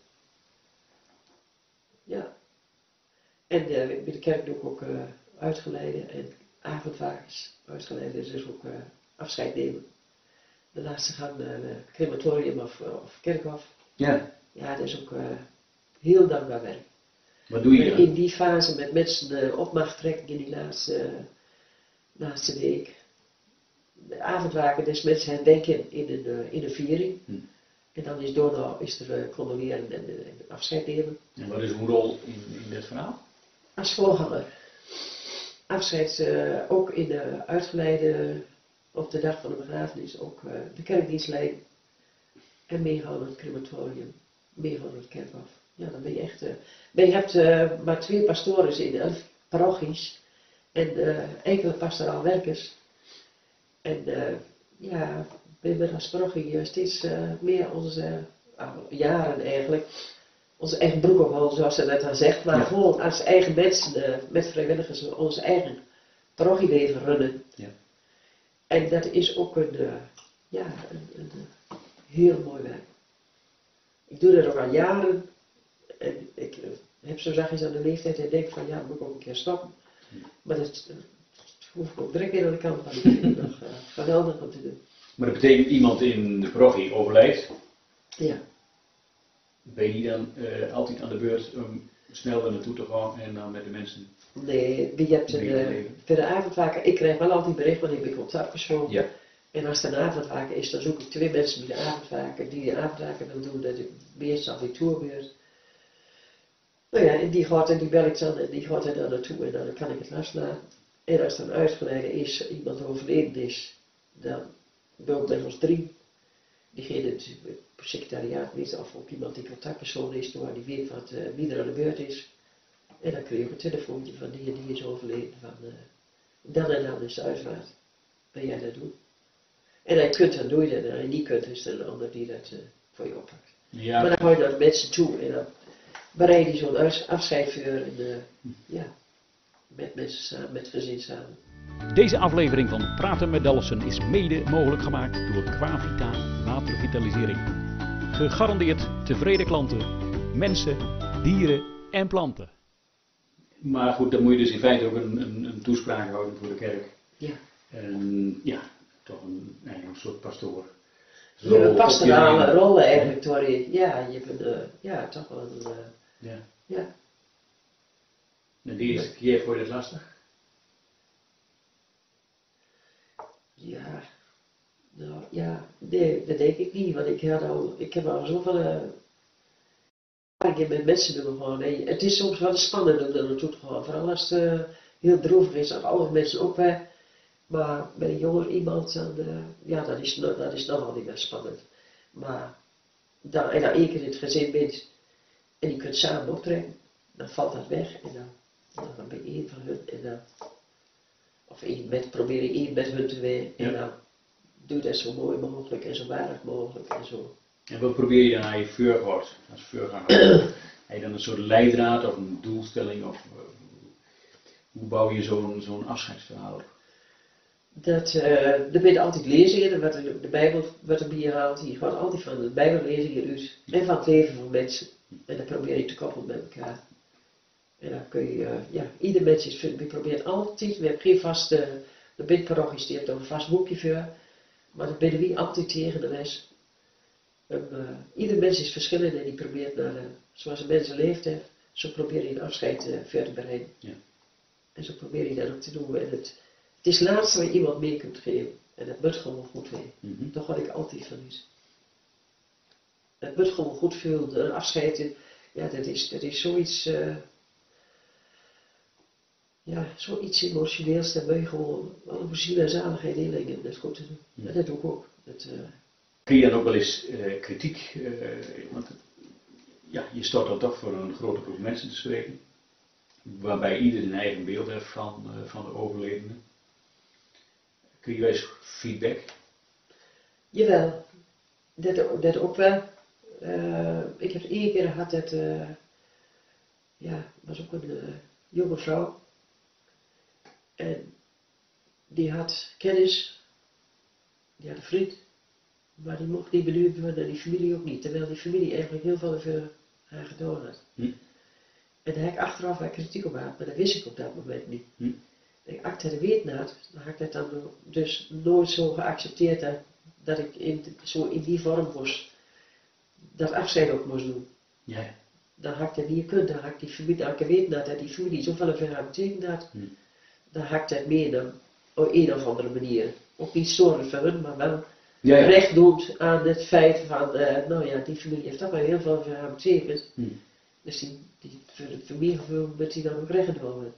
Ja. En uh, bij de kerk doe ik ook uh, uitgeleiden en avondwakers uitgeleiden, dus ook uh, afscheid nemen. De laatste gaan naar uh, crematorium of, uh, of kerkhof. Ja. Ja, dat is ook uh, heel dankbaar werk. Wat doe je dan? In die fase met mensen uh, op mag trekken in die laatste, uh, laatste week. De avondwaken, dus mensen herdenken in een, uh, in een viering. Hm. En dan is daarna is er uh, condoleren en, uh, en afscheid nemen. En wat is uw rol in, in dit verhaal? Als voorganger. Afscheid uh, ook in de uitgeleide, op de dag van de begrafenis, ook uh, de kerkdienst leiden. En meegaan naar het crematorium. Meegaan naar het kerkhof. Ja, dan ben je echt. Uh, maar je hebt uh, maar twee pastoren in elf parochies. En uh, enkele pastoraal werkers. En uh, ja, we hebben als parochie uh, steeds uh, meer onze, uh, jaren eigenlijk, onze eigen broek ophouden, zoals ze dat dan zegt. Maar ja. gewoon als eigen mensen, uh, met vrijwilligers, onze eigen parochieleven runnen. Ja. En dat is ook een, uh, ja, een, een, een heel mooi werk. Ik doe dat ook al jaren. En ik uh, heb zo zachtjes aan de leeftijd en denk van ja, moet ik ook een keer stoppen. Ja. Maar dat uh, hoef ik ook direct weer aan de kant van. Ik vind het nog uh, geweldig om te doen. Maar dat betekent iemand in de parochie overlijdt. Ja. Ben je die dan uh, altijd aan de beurt om snel er naartoe te gaan en dan met de mensen? Nee, je hebt een, uh, voor de avondwaker, ik krijg wel altijd bericht wanneer ik contactpersoon. Ja. En als er een avondwaker is, dan zoek ik twee mensen bij de avondwaker die de avondwaker wil doen, dat is meestal die tourbeurt. Nou ja, en die gaat en die bel ik dan en die gaat er dan naartoe en dan kan ik het afslaan. En als dan uitgeleide is, iemand overleden is, dan wil ik met ons drie. Diegene het secretariaat weet of ook iemand die contactpersoon is, door die weet wat, uh, wie er aan de beurt is. En dan kreeg ik een telefoontje van die en die is overleden, van uh, dan en dan is de uitvaart. Ben jij dat doen? En als je kunt, dan doe je dat. En als je niet kunt, is er een ander die dat uh, voor je oppakt. Ja. Maar dan ga je naar de mensen toe en dan bereid je zo'n afscheid voor en uh, ja, met mensen samen, met gezin samen. Deze aflevering van Praten met Dallesen is mede mogelijk gemaakt door Quavita Watervitalisering. Gegarandeerd tevreden klanten, mensen, dieren en planten. Maar goed, dan moet je dus in feite ook een, een, een toespraak houden voor de kerk. Ja. En ja, toch een, een soort pastoor. Je hebt een pastorale rol eigenlijk, Tori. Ja, je hebt een, uh, ja, toch wel een, uh, ja. ja. En de eerste keer vond je dat lastig? Ja, nou ja, nee, dat denk ik niet, want ik, had al, ik heb al zoveel uh, ervaring met mensen doen gewoon. Nee, het is soms wel spannend om er naartoe te gaan, vooral als het uh, heel droevig is, als alle mensen op hè. Maar bij een jonger iemand, dan, uh, ja, dat is, dat is nogal niet meer spannend. Maar dan, en dan één keer in het gezin bent en je kunt samen optrekken, dan valt dat weg en dan, dan, dan ben je één van hun en dan, of één met, probeer je één met hun te zijn en ja. dan doe je dat zo mooi mogelijk en zo waardig mogelijk en zo. En wat probeer je dan aan je vuurwoord, als vuurganger? Heb je dan een soort leidraad of een doelstelling of uh, hoe bouw je zo'n zo'n afscheidsverhaal op? Dat, uh, er ben altijd lezingen, wat de, de Bijbel wordt erbij gehaald, je gaat altijd van de Bijbellezingen uit en van het leven van mensen. En dat probeer je te koppelen met elkaar. En dan kun je, uh, ja, ieder mens is, je probeert altijd, we hebben geen vaste, de bidparochies die hebben er een vast boekje voor, maar dat bidden we altijd tegen de les. En, uh, ieder mens is verschillend en die probeert naar, uh, zoals een mens leeft heeft, zo probeer je een afscheid uh, voor te bereiden. Ja. En zo probeer je dat ook te doen. En het, het is het laatste wat je iemand meer kunt geven. En dat moet gewoon goed weer. Mm-hmm. Dat wat ik altijd van is. Het moet gewoon goed voelen. Een afscheid, ja, dat is, dat is zoiets, uh, ja, zoiets emotioneels. Daar ben je gewoon alle ziel en zaligheid inleggen om dat goed te doen. Mm. En dat doe ik ook. Dat, uh, Krijg je dan ook wel eens uh, kritiek? Uh, want ja, je staat dan toch voor een grote groep mensen te spreken. Waarbij ieder een eigen beeld heeft van, uh, van de overledene. Kun je wel eens feedback? Jawel, dat, dat ook wel. Uh, ik heb één keer gehad dat, uh, ja, was ook een uh, jonge vrouw. En die had kennis, die had een vriend, maar die mocht niet benieuwd worden en die familie ook niet. Terwijl die familie eigenlijk heel veel voor haar gedaan had. Hm? En daar heb ik achteraf wel kritiek op gehad, maar dat wist ik op dat moment niet. Hm? En als ik dat weet had, dan had ik dat dan dus nooit zo geaccepteerd dat, dat ik in, zo in die vorm was, dat afscheid ook moest doen. Ja. Dan had ik dat niet gekund, dan had ik die familie, dan had ik weten dat, dat die familie zoveel voor haar betekend had, hm. dan had ik dat meer dan op een of andere manier. Ook niet zorgen voor hun, maar wel ja, ja. recht doet aan het feit van, uh, nou ja, die familie heeft toch wel heel veel voor haar betekend. Hm. Dus die, die, voor het familiegevoel moet hij dan ook recht doen.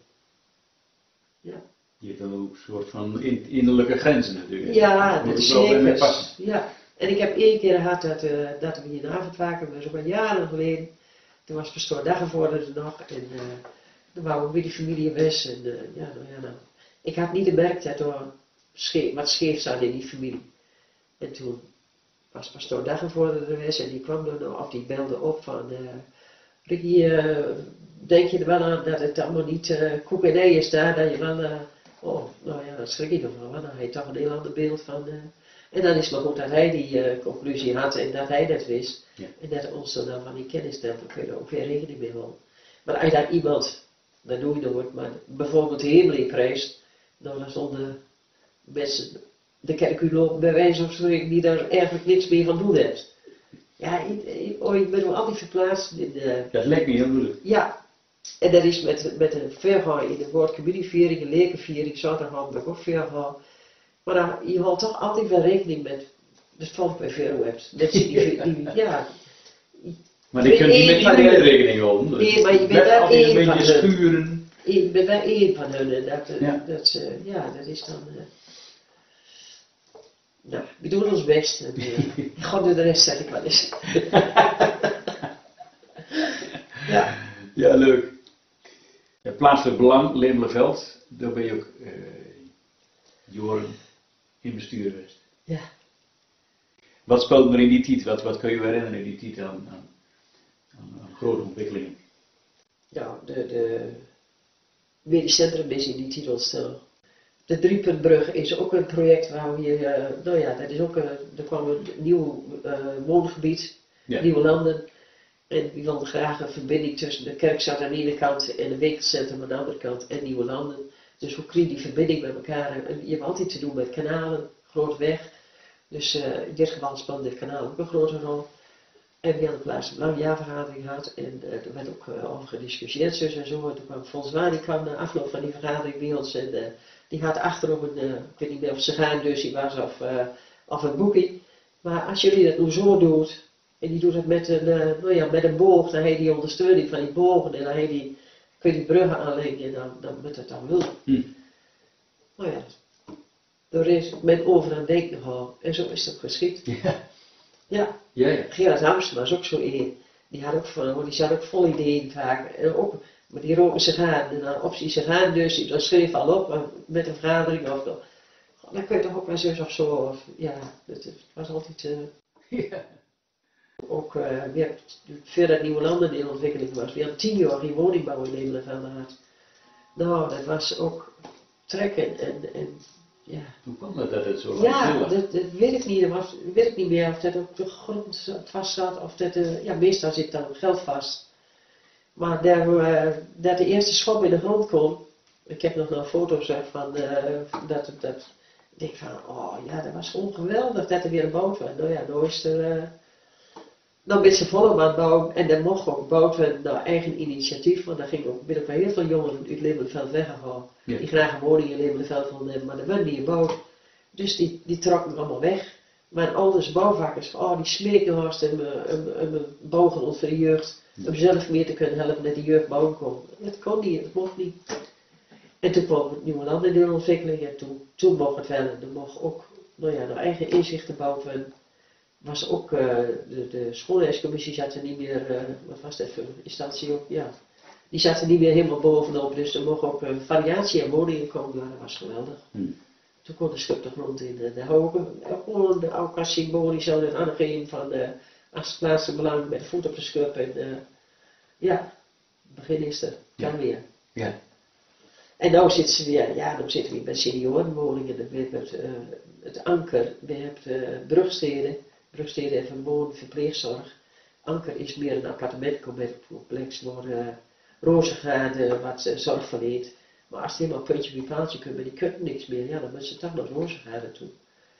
Ja. Je hebt dan ook een soort van in, innerlijke grenzen natuurlijk. Ja, dat is zeker. Ja. En ik heb één keer gehad dat, uh, dat we hier een avondwaken, dat was ook al jaren geleden. Toen was pastoor Daggevorderde nog en uh, dan waren we weer die familie weg. En uh, ja, nou ja, nou. Ik had niet gemerkt dat er scheef, wat scheef zat in die familie. En toen was pastoor Daggevorderde weg en die kwam er nog, of die belde op van... Uh, Ricky, uh, denk je er wel aan dat het allemaal niet uh, koek en ei is daar, dat je wel, uh, oh, nou ja, dat schrik je nog wel, dan heb je toch een heel ander beeld van, uh, en dan is het maar goed dat hij die uh, conclusie had en dat hij dat wist, ja. En dat ons er dan van die kennis neemt, dan kun je er ook weer rekening mee houden. Maar als je daar iemand, dat doe je nooit, maar bijvoorbeeld de hemel prijst, dan dan zonder mensen de kerk u lopen bij wijze van spreken die daar eigenlijk niks meer van doen hebt. Ja, ik, ik, oh, ik ben wel altijd verplaatst in de... Dat lijkt me heel moeilijk. Ja, en dat is met, met een verhaal in de woord communieviering, een lekenviering, zaterdag ben ik ook verhaal. Maar dan, je houdt toch altijd wel rekening met het volk bij Vero hebt. Dat die, die, die, ja. Maar die kunt niet met iedereen rekening houden. Nee, maar je bent wel één van hun. Schuren. Je bent wel één van hun. Dat, ja. Dat, uh, ja, dat is dan... Uh, Nou, we doen ons best en uh, gewoon door de rest zet ik wel eens. Ja. Ja, leuk. Ja, plaatselijk belang, Lemelenveld, daar ben je ook uh, Joren in bestuur geweest. Ja. Wat speelt er in die tijd? Wat, wat kun je je herinneren in die tijd aan, aan, aan, aan grote ontwikkelingen? Ja, de, de medisch centrum is in die titel staan. De Driepuntbrug is ook een project waar we, uh, nou ja, dat is ook, uh, er kwam een nieuw uh, woongebied, Ja. nieuwe landen. En die wilden graag een verbinding tussen de kerkstad aan de ene kant en het winkelcentrum aan de andere kant en nieuwe landen. Dus hoe krijg je die verbinding met elkaar? En je hebt altijd te doen met kanalen, groot weg. Dus uh, in dit geval speelde dit kanaal ook een grote rol. En we hadden plaats een lange jaarvergadering gehad en uh, er werd ook uh, over gediscussieerd zus en zo. En toen kwam Fons Waar, die kwam na afloop van die vergadering bij ons en uh, die had achterom een, uh, ik weet niet meer of ze gaan dus die was of, uh, of een boekje. Maar als jullie dat nu zo doet, en die doet het met een, uh, nou ja, met een boog, dan heb je die ondersteuning van die bogen en dan heb je die, kun je die bruggen aanleggen en dan, dan moet het dan wel. Hm. Nou ja, er is men over aan het denken gehad en zo is het geschied. Ja. Ja. Ja, ja. Gerard Hamster was ook zo een. Die had ook, van, die zat ook vol ideeën vaak. En ook, maar die roken sigaren. En dan op die sigaren dus, die dan schreef al op met een vergadering of dan. Dan kun je toch ook wel zus of zo. Of, ja, het, het was altijd. Uh, Ja. Ook uh, weer verder nieuwe landen in ontwikkeling was. We hadden tien jaar die woningbouw in Nederland gehad. Nou, dat was ook trekken en, en ja. Hoe kwam dat dat het zo lang Ja, stil lag? dat, dat weet ik niet. Dat weet ik niet meer of dat op de grond vast zat of dat, uh, ja, meestal zit dan geld vast. Maar daar, uh, dat de eerste schop in de grond kon, ik heb nog nog foto's van uh, dat, dat, ik denk van, oh ja, dat was gewoon geweldig dat er weer gebouwd werd. Nou ja, nou is er, uh, dan ben ze volop aan het bouwen en dan mocht ook gebouwd worden naar eigen initiatief, want daar ging ook binnen van heel veel jongeren uit Leeuwenveld weggegaan. Ja. Die graag een woning in Leeuwenveld wilden hebben, maar er werd niet gebouwd. Dus die, die trokken allemaal weg. Maar ouders bouwvakkers, oh, die smeken haast en een bogen voor de jeugd, om zelf meer te kunnen helpen dat de jeugd bouwen kon. Dat kon niet, dat mocht niet. En toen kwam het nieuwe land in de ontwikkeling en toen, toen mocht het wel. Er mocht ook, nou ja, naar eigen inzichten bouwen werden. Was ook, uh, de, de schoolleidscommissie zat er niet meer, uh, wat was dat voor een instantie ook, ja. Die zat er niet meer helemaal bovenop, dus er mocht ook een variatie aan woningen komen, maar dat was geweldig. Hmm. Toen kon de schub de grond in de, de hoge, gewoon de oude symbolisch zo en aangeen van de achterplaatste belang met de voet op de schub en uh, ja, begin is er, kan Ja. weer. Ja. En nu zitten ze weer, ja, dan zitten we bij seniorenwoningen, we hebben het, uh, het Anker, we hebben uh, Brugsteden, Brugsteden heeft een woon- verpleegzorg. Anker is meer een appartementcomplex waar uh, Rozengaarden wat uh, zorg verleent. Maar als het helemaal puntje bij paaltje kunnen, maar die kunnen niks meer, ja, dan moeten ze toch naar Rozengaarden toe.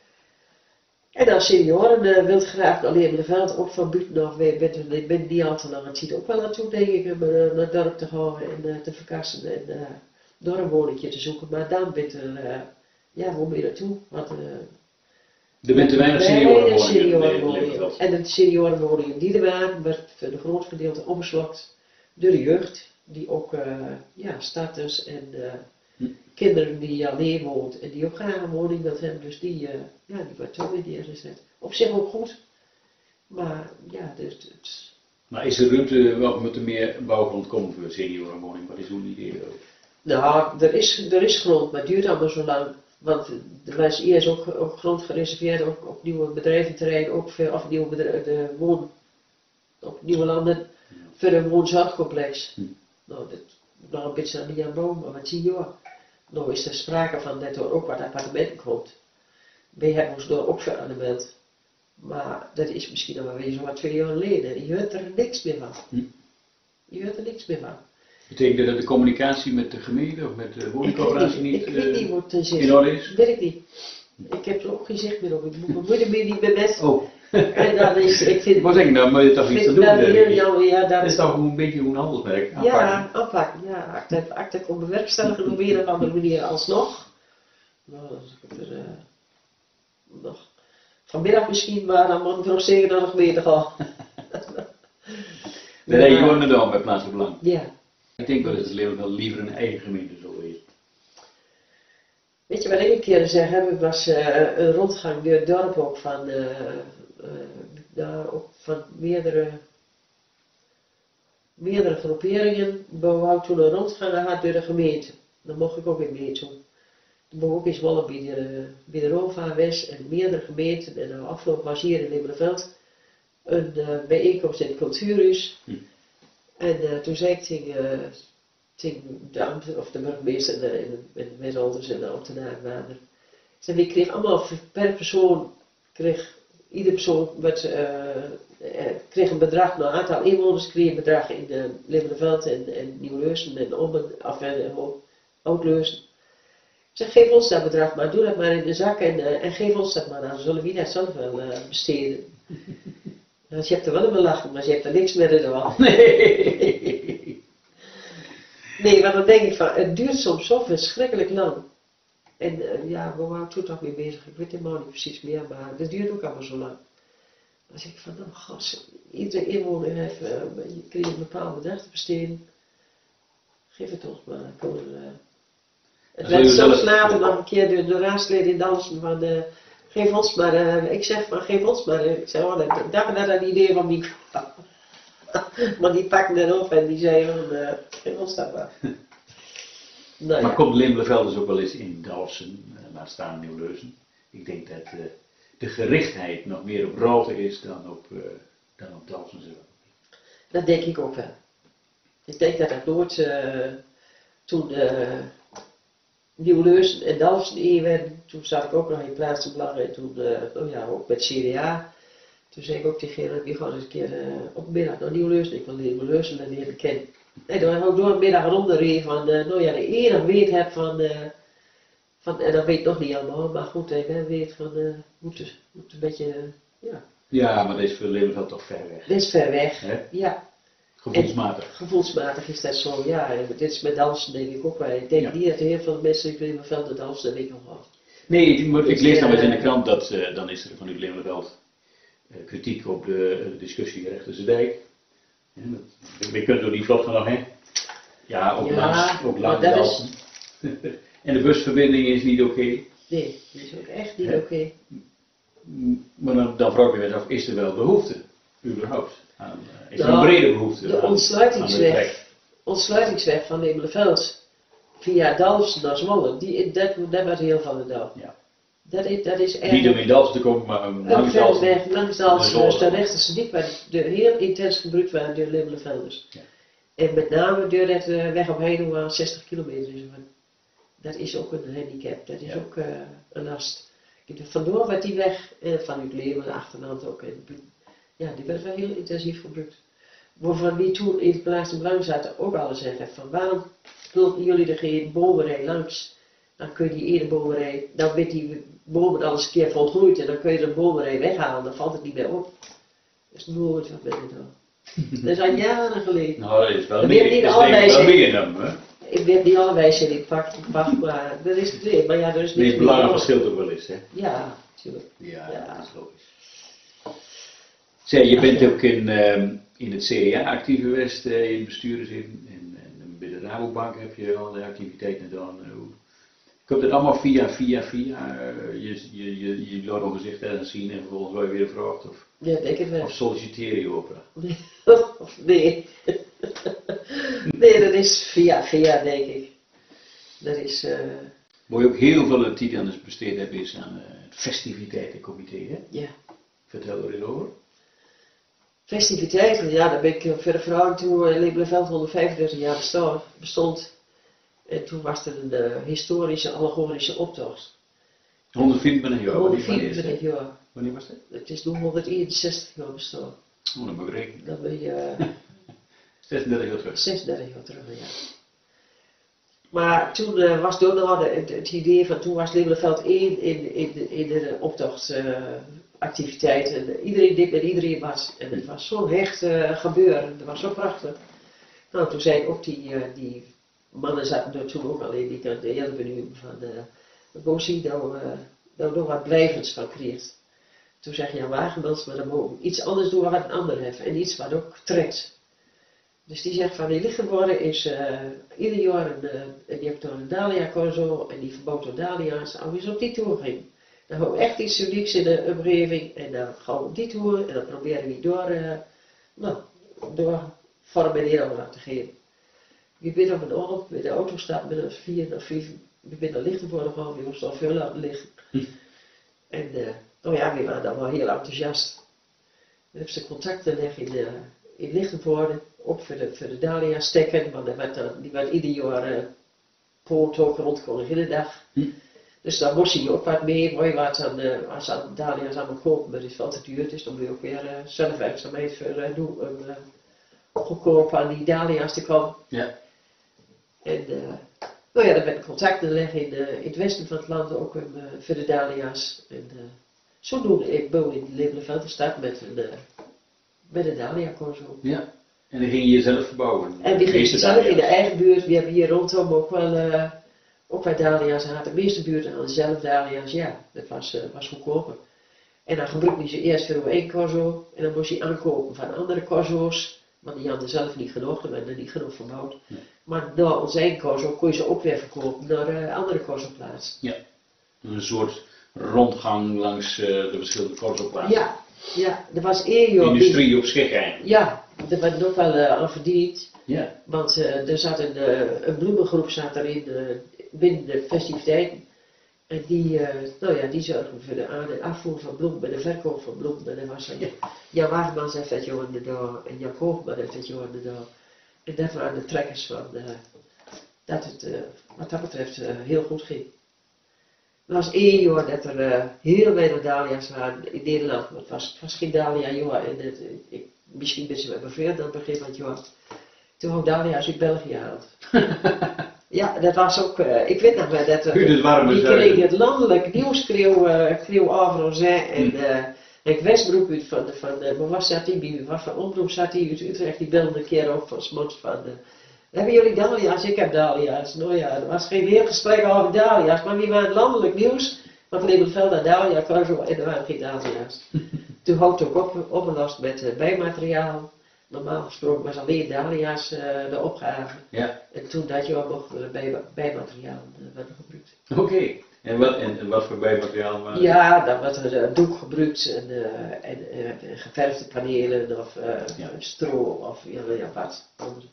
En als senioren uh, wilt graag naar Leeuwenveld, ook van buitenaf, ik ben, ik ben niet al te lang, het ziet ook wel naartoe denk ik, om uh, naar het dorp te gaan en uh, te verkassen en uh, door een woningje te zoeken. Maar dan bent er, uh, ja, hoe ben je naartoe? Want, uh, Er bent te weinig seniorenwoningen. En de seniorenwoningen die er waren, werd voor een groot gedeelte omgeslokt door de jeugd, die ook uh, ja, starters en uh, hm. kinderen die alleen woont en die ook graag een woning wilt hebben, dus die, uh, ja, die wordt zo in die gezet. Op zich ook goed, maar ja, dus het. Maar is er ruimte, wel moet er meer bouwgrond komen voor seniorenwoning? Wat is uw idee erover? Nou, er is, er is grond, maar het duurt allemaal zo lang. Want er was eerst ook, ook grond gereserveerd op, op nieuwe bedrijventerrein, ook voor, of nieuwe bedrijven, de woon, op nieuwe landen, ja. Voor een woonzorgcomplex. Hm. Nou, dat nog een beetje aan niet aan boom, maar wat zie je hoor. Nou is er sprake van dat er ook wat appartementen komt. Wij hebben ons door ook veraangemeld. Maar dat is misschien nog wel weer zo wat twee jaar geleden. Je hoort er niks meer van. Hm. Je hoort er niks meer van. Betekent dat de communicatie met de gemeente of met de woningcorporatie niet, niet Ik weet niet uh, wat er zit. in orde is? Weet ik niet. Ik heb er ook geen zicht meer op. Ik moet mijn moeder meer niet meer met. Oh. En dan is, ik vind... Maar zeg ik nou, moet je toch iets te doen? Dat heel, ja, dat is toch een beetje hoe een handelsmerk aanpakken? Ja, aanpakken. Ja, acte kon bewerkstelligen op een of andere manier alsnog. Nou, dan is het er uh, nog vanmiddag misschien, maar dan moet ik nog zeker dan nog meer te gaan. Dan heb je gewoon dan bij plaatselijk belang. Ja. Ik denk wel dat het leven wel liever een eigen gemeente zou wezen. Weet je wat ik een keer zeg, heb? Ik was uh, een rondgang door het dorp ook van, uh, uh, daar ook van meerdere, meerdere groeperingen. We hadden toen een rondgang gehad door de gemeente. Dan mocht ik ook in mee doen. Toen ben ik ook in Zwolle bij de, bij de Rova was en meerdere gemeenten. En de afgelopen was hier in Leeuwenveld een uh, bijeenkomst in het cultuurhuis. Hm. En uh, toen zei ik tegen, uh, tegen de ambt, of de burgemeester en de, de wethouders en de ambtenaren waren er. Ik zei, ik kreeg allemaal per persoon, kreeg, iedere persoon met, uh, kreeg een bedrag, nou, een aantal inwoners kreeg een bedrag in uh, Leeuwenveld en, en Nieuw-Leusden en Ommen, of en Oud-Leusden. Ik zeg, geef ons dat bedrag maar, doe dat maar in de zak en, uh, en geef ons dat maar, dan zullen we dat zelf wel uh, besteden. Dus je hebt er wel een lachen, maar je hebt er niks meer in de hand. Nee. Nee, maar dan denk ik van, het duurt soms zo verschrikkelijk lang. En uh, ja, we waren toen toch mee bezig, ik weet helemaal niet precies meer, maar het duurt ook allemaal zo lang. Dan zeg ik van, nou gas, iedere inwoner heeft, uh, je kreeg een bepaalde bedrag te besteden. Geef het ons maar, dan kunnen we... Uh, het werd zelfs later nog een keer door de raadsleden in Dalsen van... Uh, Geef ons maar, uh, ik zeg maar, geef ons maar. Ik zeg, oh, dat, dat, dat een idee van die. Maar die pakten erop en die zeiden, uh, geef ons dat maar. Nou, maar ja. komt Leeuwenveld dus ook wel eens in Dalsen, uh, laat staan Nieuw-Leusden. Ik denk dat uh, de gerichtheid nog meer op Raalte is dan op, uh, dan op Dalsen zelf. Dat denk ik ook wel. Ik denk dat dat nooit, uh, toen uh, Nieuw-Leusden en Dalsen één werden, toen zat ik ook nog in Plaatsbelang en toen, uh, oh ja, ook met C D A. Toen zei ik ook tegen Gerard, die gaan eens een keer uh, op de middag naar Nieuw-Leusden, ik wil Nieuw-Leusden leren kennen. En toen heb ik ook door een middag rondgereden van, uh, nou ja, de ene weet heb van, uh, van, en dat weet ik nog niet allemaal, maar goed, ik hè, weet van, uh, moet, dus, moet een beetje, uh, ja. Ja, maar dit is voor Leeuwenveld toch ver weg. Dit is ver weg, hè? Ja. Gevoelsmatig. En gevoelsmatig is dat zo, ja. En dit is met dansen denk ik ook wel. Ik denk ja. niet dat heel veel mensen in Leeuwenveld de dansen, dat weet ik nog wel. Nee, ik, ik lees dan wel eens in de krant dat, uh, dan is er vanuit Leeuwenveld uh, kritiek op de uh, discussie Rechterse Dijk. Ja, we kunnen door die vlot gaan nog heen. Ja, ook ja, langs, ook langs Dalsen. Is... en de busverbinding is niet oké. Okay. Nee, die is ook echt niet oké. Okay. Maar dan, dan vraag je me af, is er wel behoefte, überhaupt? Aan, uh, is er nou, een brede behoefte de aan, ontsluitingsweg, aan de ontsluitingsweg van Leeuwenveld via Dalfsen naar Zwolle, die, dat, dat wordt heel van de dag. Ja. Dat is, dat is niet om in Dalfsen te komen, maar um, langs Dalfsen. Langs Dalfsen, dus de Rechterse Diep, waar de heel intens gebruikt waren door Leeuwenvelders. Ja. En met name door dat uh, weg op Heino waar zestig kilometer is. Dat is ook een handicap, dat is ja. ook uh, een last. Vandoor werd die weg, en vanuit Leeuwen, de achterland ook. En, ja, die werd wel heel intensief gebruikt. Waarvan wie toen in het Plaats en Belang zaten ook alles zeggen van waarom lopen jullie er geen bomenrij langs? Dan kun je die ene bomenrij, dan wordt die bomen alles een keer volgroeid en dan kun je de bomenrij weghalen, dan valt het niet meer op. Dat is nooit wat met het al. Dat is al jaren geleden. Nou, dat is wel meegenomen, hè? Ik weet niet allebei zin in pak, pak, maar dat is het weer. Maar ja, er is niks meer. Het belang verschilt ook wel eens, hè? Ja, natuurlijk. Ja, ja, dat is logisch. Zeg, je bent ook in, um, in het C D A actief geweest, uh, in het bestuur zitten. En, en bij de Rabobank heb je allerlei activiteiten gedaan. Uh, komt het allemaal via, via, via? Uh, je, je, je, je laat een gezicht ergens zien en vervolgens word je weer gevraagd? Of, ja, denk het wel. Of solliciteer je op? Nee. nee. Nee, dat is via, via denk ik. Dat is... Uh... Waar je ook heel veel tijd aan besteed hebt is aan uh, het festiviteitencomité, hè? Ja. Vertel er eens over. Festiviteiten, ja, daar ben ik voor de vrouw toen uh, Leeuwenveld honderdvijfendertig jaar bestond, bestond. En toen was er een uh, historische, allegorische optocht. honderdvierentwintig jaar? honderdvierentwintig jaar. Wanneer was dat? Het is nu honderdeenenzestig jaar bestaan. Oh, dat moet ik rekenen. Dat ben je... Uh, zesendertig jaar terug. zesendertig jaar terug, ja. Maar toen uh, was door het, het idee van, toen was Leeuwenveld één in, in, in de optochtactiviteit. Uh, en iedereen deed met iedereen was. En het was zo'n hecht uh, gebeuren, dat was zo prachtig. Nou, toen zei ik ook die, uh, die mannen zaten er toen ook al in, die kan de hele benieuwd van, uh, we zien dat we uh, nog wat blijvends van creëert. Toen zeg je, ja, Wagemans, maar dan mogen we iets anders doen wat een ander heeft. En iets wat ook trekt. Dus die zegt van die lichtgeboren is uh, ieder jaar een, uh, en die heeft door een Dahlia Corso en die verbouwt door Dahlia's. Als we eens op die tour ging, dan hebben we echt iets unieks in de omgeving en dan gaan we op die tour en dan proberen we door, uh, nou, door vorm en inhoud te geven. Je bent op een oorlog, met de auto staat met een vier of vijf ik ben naar Lichtenvoorde gegaan, we moesten al veel laten liggen. Hm. En uh, nou ja, we waren dan wel heel enthousiast. We hebben ze contacten leggen in, uh, in Lichtenvoorde, ook voor de, voor de Dahlia stekken, want die werd, uh, die werd ieder jaar uh, poort ook rond Koninginnedag. Hm. Dus daar moest je ook wat mee, mooi wat aan, uh, als aan Dahlia's aan me kopen, maar dat is veel te duur, dus dan moet je ook weer uh, zelfwerkzaamheid voor uh, doen om uh, goedkoop aan die Dahlia's te komen. Ja. En uh, nou ja, daar ben ik contacten leggen in, uh, in het westen van het land ook um, uh, voor de Dahlia's. En uh, zodoende ik woon in Leeuwenveld de stad met een, uh, met een Dahlia corso. Ja. En dan ging je jezelf verbouwen? En die ging zelf in de eigen buurt, we hebben hier rondom ook wel, uh, ook bij Dahlia's gehad. De meeste buurten hadden zelf Dahlia's, ja, dat was, uh, was goedkoper. En dan gebruikte je ze eerst voor één corso en dan moest je aankopen van andere corso's. Want die hadden zelf niet genoeg, er werden niet genoeg verbouwd. Nee. Maar door ons eigen corso kon je ze ook weer verkopen naar uh, andere corsoplaatsen. Ja, een soort rondgang langs uh, de verschillende corsoplaatsen. Ja, ja, er was één jaar. Industrie die, op zich eigenlijk. Ja, er werd ook wel uh, aan verdiend. Ja. Want uh, er zat een, uh, een bloemengroep zat erin uh, binnen de festiviteiten. En die, uh, nou ja, die zorgden voor de aan- en afvoer van bloemen, de verkoop van bloemen. En er was uh, Jan Wagemans heeft dat jaar door en Jan Koopman heeft dat jaar door. En dat waren de trekkers van uh, dat het uh, wat dat betreft uh, heel goed ging. Er was één jaar dat er uh, heel weinig Dahlia's waren in Nederland, maar het was, het was geen Dahlia jaar en het, ik, misschien ben ze wel bevreemd aan het begin van het jaar. Toen ook Dahlia's uit België gehaald. Ja, dat was ook, uh, ik weet nog wel dat er, die kreeg het landelijk nieuws kreeg, uh, kreeg overal zijn en uh, ik Westbroek uit van, de, van de, waar zat hij bij, wat voor omroep zat hij uit Utrecht, die belde een keer op van Smots van, de, hebben jullie Dahlia's? Ik heb Dahlia's. Nou ja, er was geen heel gesprek over Dahlia's, maar wie waren landelijk nieuws, want Leeuwenveld naar Dahlia corso en er waren geen Dahlia's. Toen had ik ook op, opgelast met uh, bijmateriaal. Normaal gesproken was alleen Dahlia's uh, de opgave. Ja. En toen dat jaar mochten we bij, bijmateriaal uh, werden gebruikt. Oké. Okay. En, wat, en, en wat voor bijmateriaal waren? Ja, dan werd er uh, doek gebruikt en, uh, en uh, geverfde panelen of uh, ja. stro of ja, ja, wat andere.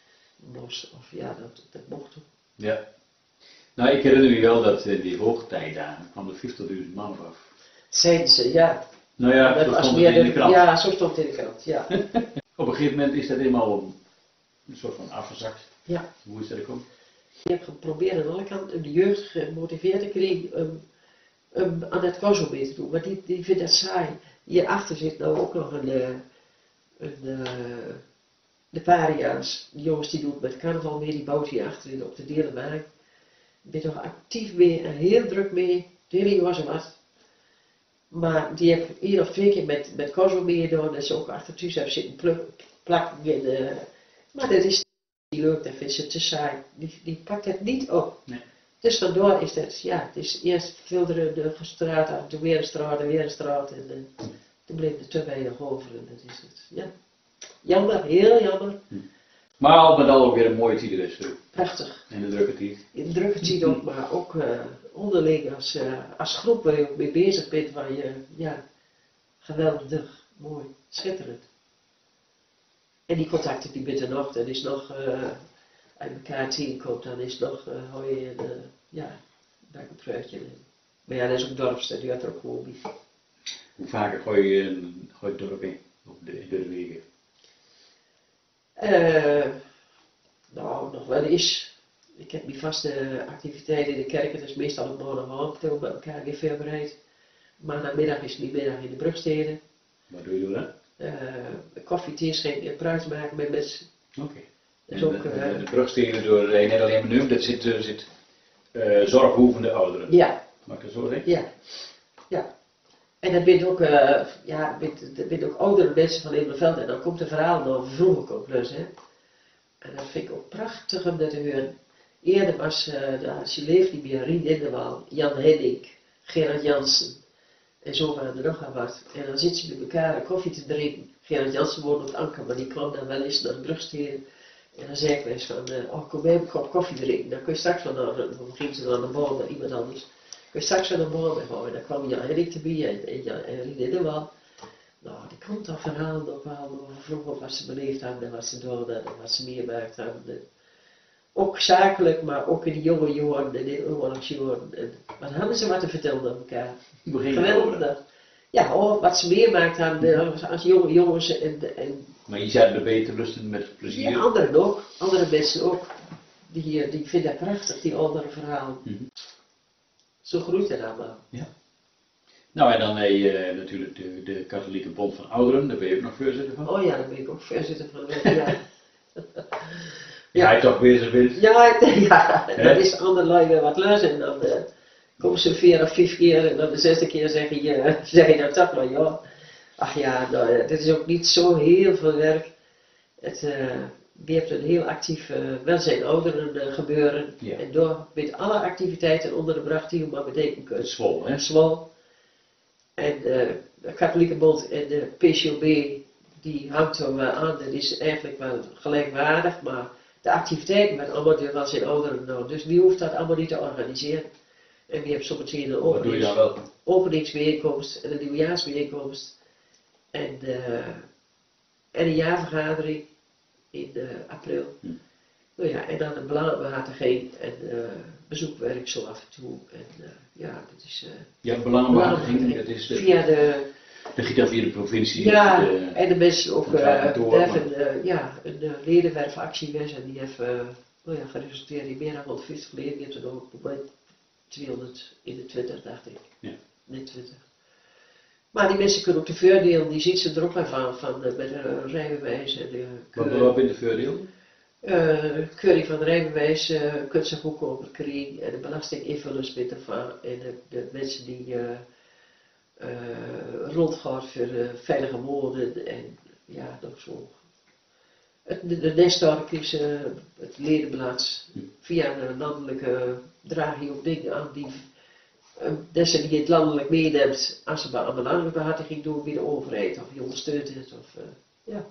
Mos of ja, dat, dat mocht ook. Ja. Nou, ik herinner me wel dat uh, die hoogtijdagen kwam er vijftigduizend man af. Zijn ze, ja. Nou ja, dat zo stond het in de krant. Ja, zo stond het in de krant, ja. Op een gegeven moment is dat eenmaal een soort van afgezakt. Ja. Hoe is dat gekomen? Ik heb geprobeerd aan alle kanten de jeugd gemotiveerd te krijgen um, um, aan het corso mee te doen, maar die, die vindt dat saai. Hierachter zit nou ook nog een, uh, een uh, de paria's, die jongens die doen met carnaval mee, die bouwt hier achterin op de Dierenmarkt. Ik ben toch actief mee en heel druk mee, de hele jaar zo wat. Maar die heb ik één of twee keer met, met corso meegedaan en ze ook achter thuis hebben zitten plakken. En, uh, maar dat is niet leuk, dat vindt ze te saai. Die, die pakt het niet op. Nee. Dus vandoor is het, ja, het is eerst filteren de straat af, toen weer een straat en weer een straat en uh, toen bleef er te weinig over en dat is het. Ja. Jammer, heel jammer. Hm. Maar al met al ook weer een mooie tijd is. Prachtig. In de drukke tijd. In de drukke tijd ook, maar ook uh, onderling als, uh, als groep waar je ook mee bezig bent, waar je, ja, geweldig, mooi, schitterend. En die contacten die bent er nog, dat is nog, uh, uit elkaar tegenkomt, dan is nog, uh, hou je, uh, ja, daar een pruitje in. Maar ja, dat is ook dorpster, die had er ook gewoon bij. Hoe vaker gooi je een gooi het dorp in, op de, de wegen? Uh, nou, nog wel eens. Ik heb mijn vaste activiteiten in de kerk, dat is meestal op maandagavond, toen met elkaar weer voorbereid. Maandagmiddag is die middag in de Brugsteden. Wat doe je dan? Uh, koffie, thee schenken en pruis maken met mensen. Oké. Okay. Dus ook, de, uh, de Brugsteden door uh, net alleen benoemd, dat zit, uh, zit uh, zorgbehoevende ouderen. Ja. Mag ik dat zo zeggen? Ja. Ja. En dat bent ook, uh, ja, dat bent ook oudere mensen van Leeuwenveld en dan komt een verhaal over vroeger komt plus, hè. En dat vind ik ook prachtig om dat te horen. Eerder was, uh, ze leeft niet meer, Rien Indewal, Jan Henning, Gerard Jansen en zo waren er nog aan wat. En dan zitten ze met elkaar een koffie te drinken. Gerard Jansen woonde op het Anker, maar die kwam dan wel eens naar de Brugsteden. En dan zei ik wel eens van, uh, oh kom mee, ik ga een koffie drinken. Dan kun je straks van, dan ging ze dan naar boven naar iemand anders. Kun je straks van naar boven gaan. En dan kwam Jan Henning erbij en, en, en, en Rien Indewal. Nou, die komt dan verhalen op over vroeger wat ze beleefd hadden en wat ze doden en wat ze meemaakt hadden. ook zakelijk, maar ook in de jonge jaren en in de oorlogsjaren. En wat hadden ze wat te vertellen aan elkaar? Geweldig dat. Ja, oh, wat ze meemaakt hadden als, als jonge jongens. En, en, maar je zou er beter rusten met plezier? Ja, anderen ook. Andere mensen ook. Die, die vinden dat prachtig, die andere verhalen. Mm-hmm. Zo groeit het allemaal. Ja. Nou, en dan heb je uh, natuurlijk de, de Katholieke Bond van Ouderen, daar ben je ook nog voorzitter van? Oh ja, daar ben ik ook voorzitter van. Ja. Ja, je toch bezig bent? Ja, ja, dat is anderlei weer wat los en dan uh, komen ze vier of vijf keer en dan de zesde keer zeg je, uh, zeg je dat toch maar ja. Ach ja, nou, dit is ook niet zo heel veel werk. Het, uh, je hebt een heel actief uh, welzijn ouderen uh, gebeuren ja. En door met alle activiteiten ondergebracht die je maar bedenken kunt. Zwol, hè? Zwol. En uh, de Katholieke Bond en de P C O B die hangt er wel aan, dat is eigenlijk wel gelijkwaardig, maar de activiteiten met allemaal de welzijn ouderen nou, dus wie hoeft dat allemaal niet te organiseren. En wie hebt soms een openings, openingsbijeenkomst en een nieuwjaarsbijeenkomst en, uh, en een jaarvergadering in uh, april. Hm. Nou ja, en dan een belangenbehartiging en uh, bezoekwerk zo af en toe. En uh, ja, dat is... Uh, ja, belangenbehartiging, dat is de, via de... Dat gaat dan via de provincie. Ja, de, en de mensen ook, uh, door, hebben uh, ja, een uh, ledenwerfactie was en die heeft uh, nou ja, geresulteerd in meer dan honderdvijftig leden. Die heeft er ook bij tweehonderdeenentwintig, dacht ik. Ja. Nee, twintig. Maar die mensen kunnen ook de voordeel, die ziet ze er ook van, van uh, met een uh, rijbewijs. En, uh, wat wat ben de voordeel? Uh, keuring van de rijbewijs, uh, kunt ze ook over kring en de belastinginvullers met ervan en de, de mensen die uh, uh, rondgaan voor uh, veilige woorden en ja, nog zo. Het, de, de Nestor is uh, het ledenblad. Via een landelijke draag je ook dingen aan die uh, deze die het landelijk meeneemt als ze maar aan belangenbehartiging doen bij de overheid of je ondersteunt het of uh, ja.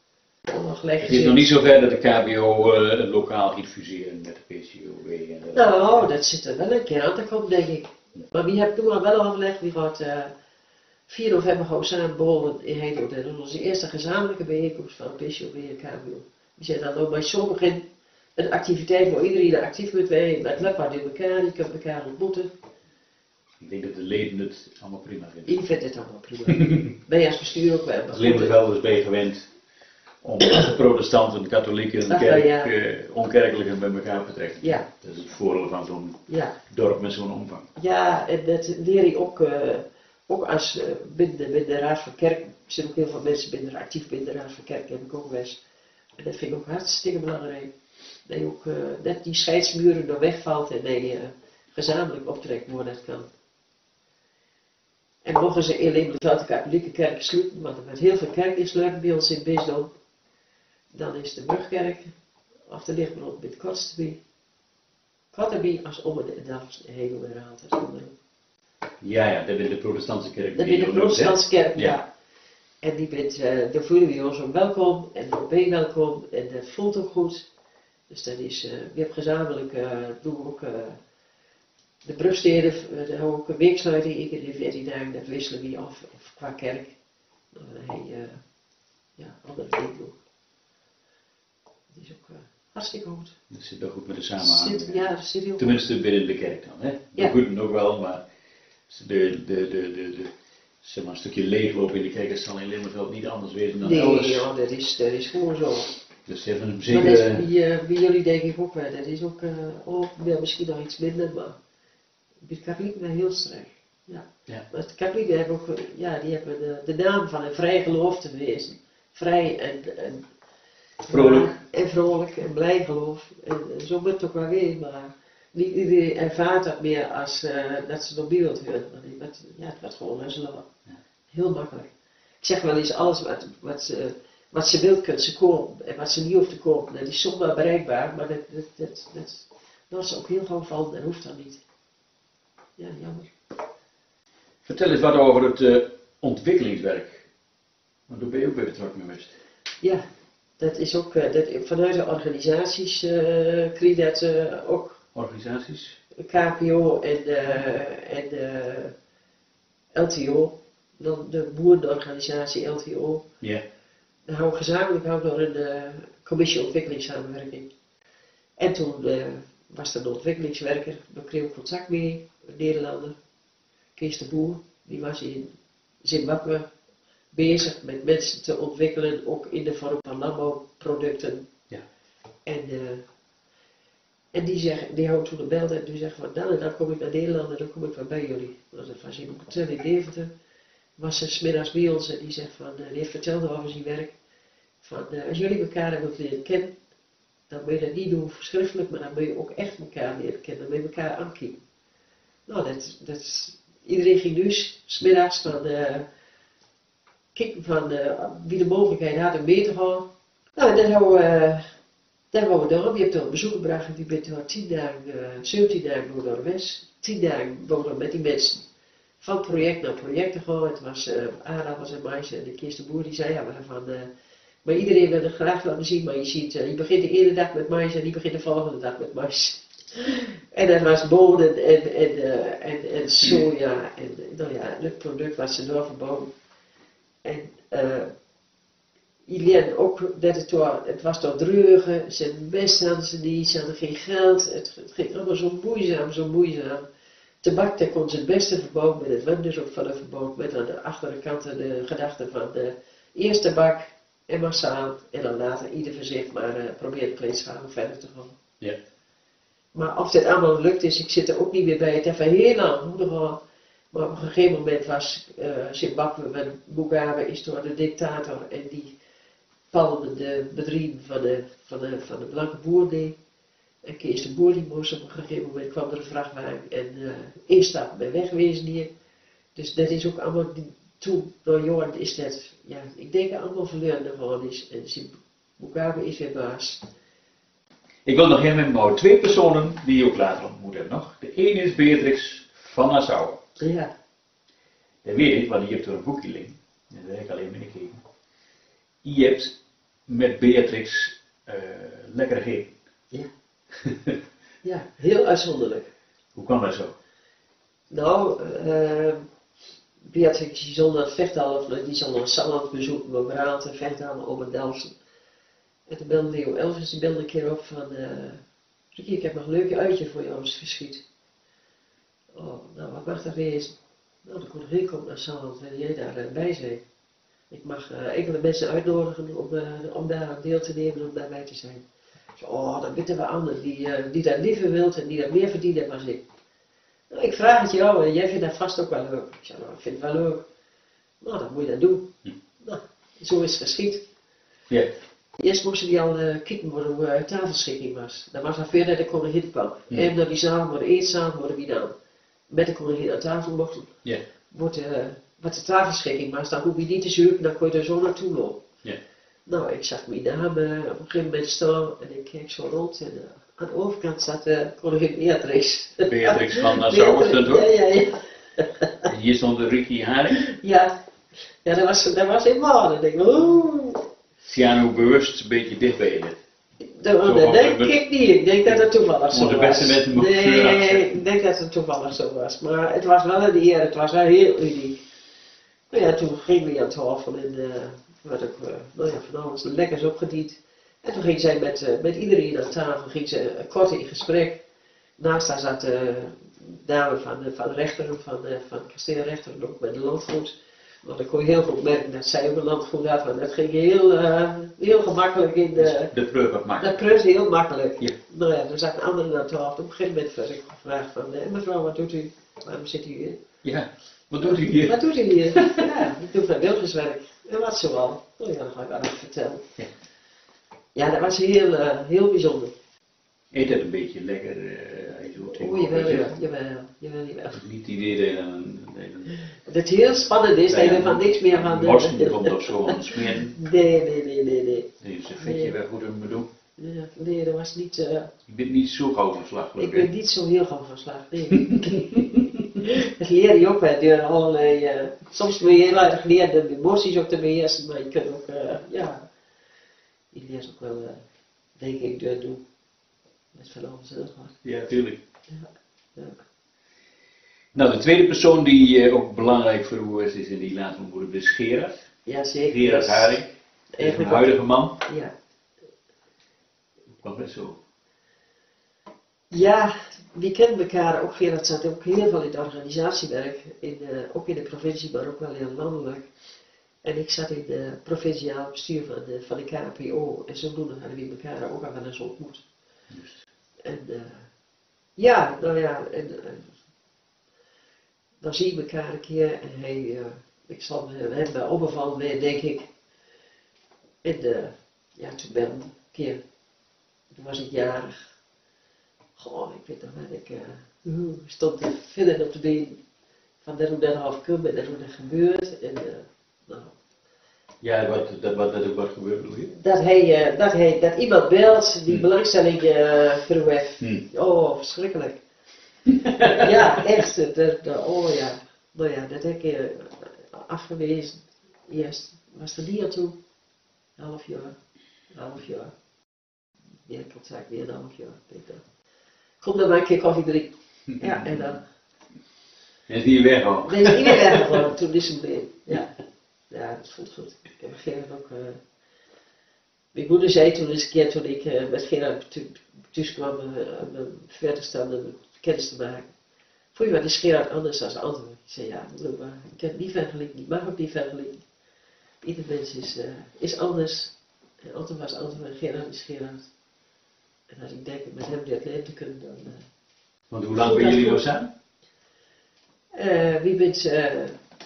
Het is nog niet zo ver dat de K B O uh, lokaal gaat fuseren met de P C O B. En uh, nou, dat zit er wel een keer aan te komen, denk ik. Maar wie heeft toen al wel overlegd, die gaat uh, vier november gewoon samen boven in Heidelberg. Dat is onze eerste gezamenlijke bijeenkomst van P C O B en K B O. Die zijn dan ook bij sommigen een activiteit waar iedereen actief moet zijn, met lekker in elkaar, je kunt elkaar ontmoeten. Ik denk dat de leden het allemaal prima vinden. Ik vind het allemaal prima. Wij als bestuur ook wel. Limburg ben je gewend om protestanten, katholieken en kerk, ja. uh, onkerkelijken bij elkaar te trekken. Ja. Dat is het voordeel van zo'n ja. dorp met zo'n omvang. Ja, en dat leer je ook, uh, ook als uh, binnen, de, binnen de Raad van Kerk. Er zijn ook heel veel mensen binnen, actief binnen de Raad van Kerk, heb ik ook geweest. En dat vind ik ook hartstikke belangrijk. Dat je ook uh, dat die scheidsmuren er wegvalt en dat je uh, gezamenlijk optrekt waar dat kan. En mogen ze in Limburg de katholieke kerk sluiten, want er wordt heel veel kerken sluiten bij ons in het bisdom. Dan is de Brugkerk, of de Lichtbron met Korteby. Korteby als om en dan heel herhaald als onderop. Ja, ja, dat is de protestantse kerk. Dat is de protestantse kerk, ja. ja. En die bent, uh, daar voelen we ons ook welkom en dan ben je welkom en dat voelt ook goed. Dus dat is, uh, we hebben gezamenlijk, uh, doen we ook uh, de brugsteden, uh, daar hebben we ook een weeksluiting, ik en de veertien dagen, dat wisselen we af, of qua kerk. Dan heb je, uh, ja, andere dingen doen. Dat is ook uh, hartstikke goed. Dat zit wel goed met de samenhang. Ja, dat zit heel Tenminste goed. Binnen de kerk dan, hè? Ja. Goed nog wel, maar de, de, de, de, de, zeg maar een stukje leegloop in de kerk zal in Limmerveld niet anders wezen dan nee, elders. Nee, ja, dat is, dat is gewoon zo. Dus even een zeker... Maar dat is bij, uh, bij jullie denk ik ook wel, dat is ook, uh, oh, ja, misschien nog iets minder, maar bij de katholieken ben heel streng. Ja. Ja. Maar de katholieken hebben ook, ja, die hebben de, de naam van een vrij geloof te wezen. Vrij en, en vrolijk. Ja, en vrolijk en blij geloof. En, en zo moet het ook wel weer, maar niet iedereen ervaart dat meer als uh, dat ze nog wilt hebben. Ja, het wordt gewoon als ja. Heel makkelijk. Ik zeg wel eens, alles wat, wat, ze, wat ze wil, kunt ze kopen. En wat ze niet hoeft te kopen, dat is zomaar bereikbaar, maar dat, dat, dat, dat, dat is ook heel gewoon van, dat hoeft dan niet. Ja, jammer. Vertel eens wat over het uh, ontwikkelingswerk. Want daar ben je ook bij betrokken geweest. Ja, dat is ook, uh, dat, vanuit de organisaties uh, kreeg dat uh, ook. Organisaties? K P O en, uh, en uh, L T O. Dan de boerenorganisatie L T O. Ja. Dan houden we gezamenlijk houden door een uh, commissie ontwikkelingssamenwerking. En toen uh, was er een ontwikkelingswerker, we kregen contact mee, een Nederlander, Kees de Boer, die was in Zimbabwe bezig met mensen te ontwikkelen, ook in de vorm van landbouwproducten. Ja. En, uh, en die, zegt, die houdt toen een bel en die zegt van nou, dan kom ik naar Nederland en dan kom ik wel bij jullie. Nou, dat was in een hotel in Deventer. Was ze 's middags bij ons en die zegt van, uh, die heeft verteld over zijn werk. Van uh, als jullie elkaar hebben leren kennen, dan moet je dat niet doen schriftelijk, maar dan moet je ook echt elkaar leren kennen, dan moet je elkaar aankijken. Nou, dat, dat, iedereen ging dus 's middags van uh, kijken van uh, wie de mogelijkheid had om mee te gaan. Nou, dat hebben we, uh, dat hebben we gedaan. Die heeft er een bezoek gebracht en die bent er tien dagen, uh, zeventien dagen door de West. tien dagen wonen met die mensen van project naar project te gaan. Het was uh, aardappels en mais en de Kees de Boer die zei ja, maar van, uh, maar iedereen wil het graag laten zien, maar je ziet, uh, je begint de ene dag met mais en die begint de volgende dag met mais. En dat was bonen en, en, uh, en, en soja en nou ja, het product wat ze daar verbouwen. En uh, iedereen ook, dat het, was, het was toch dreugen, ze best hadden ze niet, ze hadden geen geld, het, het ging allemaal zo moeizaam, zo moeizaam. Tabak, daar kon ze het beste verbouwen met het werd dus ook van het verbouwd met aan de achterkant de gedachte van de eerste tabak en massaal en dan later ieder voor zich maar uh, probeerde kleedschalen verder te gaan. Ja. Maar of dit allemaal lukt is, ik zit er ook niet meer bij, het heeft heel lang moeten gaan. Maar op een gegeven moment was uh, Zimbabwe met Mugabe is door de dictator en die palmde de bedrijven van de, van de, van de blanke boer neer. En Kees de Boer die moest op een gegeven moment kwam er een vrachtwagen en uh, instappen bij wegwezen hier. Dus dat is ook allemaal, die, toen door jaren is dat, ja, ik denk allemaal verloren geworden is. En Mugabe is weer baas. Ik wil nog heel met nou twee personen die je ook later ontmoet hebt nog. De ene is Beatrix van Nassau. Ja. Dat weet ik, want die heeft er een boekje liggen. En daar heb ik alleen meegekeken. Je hebt met Beatrix uh, lekker gegeten. Ja. Ja, heel uitzonderlijk. Hoe kwam dat zo? Nou, uh, Beatrix die zond naar het Vechthalen, die zond naar Salland bezoeken, we braten en Vechthalen om het Delfsen. En toen belde Leo Elvis, die belde een keer op van, uh, Ricky, ik heb nog een leuk uitje voor jou als geschied. Oh, nou wat mag dat wezen? Nou, dan kon ik heel komen naar Salland, wil jij daarbij uh, zijn? Ik mag uh, enkele mensen uitnodigen om, uh, om daar aan deel te nemen, om daarbij te zijn. Zo, oh, dan weten we anderen die, uh, die dat liever wilt en die dat meer verdienen dan ik. Nou, ik vraag het jou en jij vindt dat vast ook wel leuk. Ik zei, nou, ik vind het wel leuk. Nou, dan moet je dat doen. Hm. Nou, zo is het geschied. Ja. Eerst moesten die al uh, kijken hoe de uh, tafelschikking was. Dat was al verder de koningin kwam. Hm. En naar die zaal, naar de eetzaal, worden wie dan met de koningin aan tafel mochten. Ja. Wordt, uh, wat de tafelschikking was, dan hoef je niet te zoeken, dan kon je er zo naartoe lopen. Ja. Nou, ik zag mijn naam uh, op een gegeven moment staan en ik keek zo rond en uh, aan de overkant zat uh, koningin Beatrix. Beatrix van Nassau stond hoor. Ja, ja, ja. En hier stond de Ricky Haring. Ja, ja, dat was, dat was helemaal. Ik denk, oeh. Siano bewust een beetje dicht bij je. Dat, dat denk ik niet, ik denk dat het toevallig zo was. De beste mensen mogen nee, ik denk dat het toevallig zo was. Maar het was wel een eer, het was wel heel uniek. Nou ja, toen gingen we aan tafel en uh, werd ook, uh, nou ja, van alles lekkers opgediend. En toen ging zij met, uh, met iedereen aan tafel, ging ze uh, kort in gesprek. Naast haar zat de uh, dame van, uh, van de rechter, van, uh, van kasteelrechter, ook met de landgoed. Want dan kon je heel goed merken dat zij ook een landgoed had, want dat ging heel, uh, heel gemakkelijk in de... De preup was makkelijk. De preup heel makkelijk. Ja. Nou ja, er zat een andere aan tafel. Op een gegeven moment werd ik gevraagd van, eh, mevrouw, wat doet u? Waarom zit u hier? Ja, wat doet u hier? Wat doet u hier? Ja, ik doe vrijwilligerswerk. En wat zoal. Nou ja, dan ga ik aan het vertellen. Ja. Ja, dat was heel, uh, heel bijzonder. Eet het een beetje lekker? Uh, Oeh, jawel, jawel, jawel, jawel, jawel. Niet het idee dat dan... Dat het heel spannend is, dat je er van niks meer van... De morsen komt of zo aan het smeren. Nee, nee, nee, nee, nee. Nee, dus een vetje weg goed om te doen. Ja, nee, dat was niet... Uh... Je bent niet zo gauw van slag, Ik ben niet zo heel gauw van slag, nee. Dat leer je ook bij door allerlei... Uh... Soms moet je heel erg leren de emoties ook te beheersen, maar je kunt ook, uh, ja... Je leert ook wel, uh, denk ik, door doen. Met van alles en wat. Ja, tuurlijk. Ja, ja. Nou, de tweede persoon die uh, ook belangrijk voor u is, is en die later ontmoeten, is Gerard. Ja, zeker. Gerard Haring. Een huidige man. Ja. Hoe kwam dat zo? Ja, we kennen elkaar ook, Gerard zat ook heel veel in het organisatiewerk, in, uh, ook in de provincie, maar ook wel heel landelijk. En ik zat in het provinciaal bestuur van de, van de K N P O en zodoende hadden we elkaar ook al wel eens ontmoet. Just. En uh, ja, nou ja, en, uh, dan zie je elkaar een keer en hij, uh, ik zal hem bij opbevallen weer, denk ik. En uh, ja, toen ben ik een keer, toen was ik jarig. Goh, ik weet nog wel, ik uh, stond te verder op de been van dat hoe dat half komt en dat hoe dat gebeurt. En, uh, nou. Ja, wat, dat, wat, dat, wat gebeurt bedoel je? Dat, hij, uh, dat, hij, dat iemand belt die hmm. belangstelling uh, voor heeft. Hmm. Oh, verschrikkelijk. Ja, echt. Dat, dat, oh ja, nou ja, dat heb ik uh, afgewezen. Eerst was er die al toe. Een half jaar. Een half jaar. Meer contact, weer een half jaar. Denk ik. Kom dan maar een keer koffie drinken. Ja, en dan. En is niet weggegaan. Nee, is niet meer weggegaan. Toen is het mee. Ja. Ja, dat voelt goed. Ik heb Gerard ook. Uh... Mijn moeder zei toen eens een keer toen ik uh, met Gerard thuis kwam uh, om een verderstaande kennis te maken. Vond je wat is Gerard anders dan anderen? Ik zei ja, maar ik heb het niet vergeleken, ik mag ook niet vergeleken. Ieder mens is, uh, is anders. En Anton was Anton en Gerard is Gerard. En als ik denk met hem dit leven te kunnen, dan. Uh, Want hoe lang ben jullie nog samen? Uh, wie bent uh,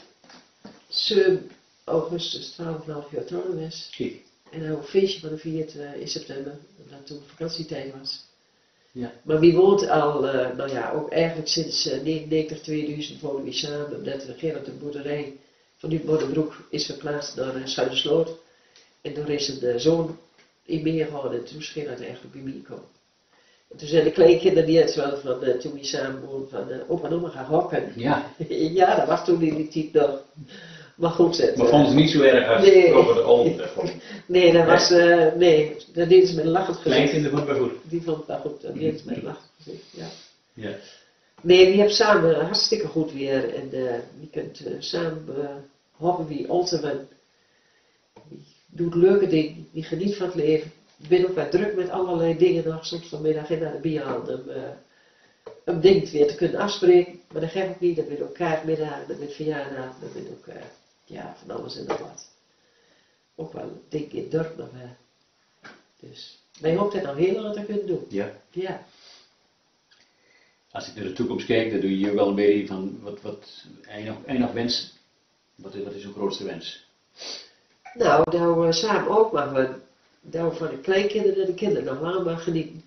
zeven augustus twaalf komma vijf jaar trouwen geweest. En dan een feestje van de viert uh, in september, omdat toen vakantietijd was. Ja. Maar wie woont al, uh, nou ja, ook eigenlijk sinds uh, negenennegentig tweeduizend wonen we samen, omdat Gerard de boerderij van Nieuw-Boddenbroek is verplaatst naar uh, Zuidersloot. En daar is een uh, zoon in meegegaan en toen is Gerard eigenlijk bij mij gekomen. En toen zijn de kleinkinderen die het wel van uh, toen we samen woonden van uh, opa en oma gaan hokken. Ja. Ja, dat was toen in die tijd nog. Maar goed, het, maar vonden ze niet zo erg als nee. over de oom. Nee, dat was, uh, nee, dat deden ze met een lachend gezicht. Kleinkinderen vonden het wel goed. Die vond het wel goed, dat deden ze met een lachend gezicht, ja. Ja. Nee, we hebben samen hartstikke goed weer en uh, je kunt uh, samen uh, hoppen wie ultimate. Je doet leuke dingen, je geniet van het leven. Je bent ook wel druk met allerlei dingen nog, soms vanmiddag in naar de bierhal om, uh, om dingen weer te kunnen afspreken. Maar dat geeft ook niet, dat bent ook kaartmiddag, dat bent verjaardag, dat bent ook uh, ja, van alles en nog wat. Ook wel dingen in het dorp nog. Uh. Dus wij hopen het nog heel lang te kunnen doen. Ja. Ja. Als ik naar de toekomst kijk, dan doe je hier wel een beetje van wat, wat enig, enig wens. Wat is, wat is uw grootste wens? Nou, dat we samen ook maar we, dat we van de kleinkinderen en de kinderen nog lang maar genieten.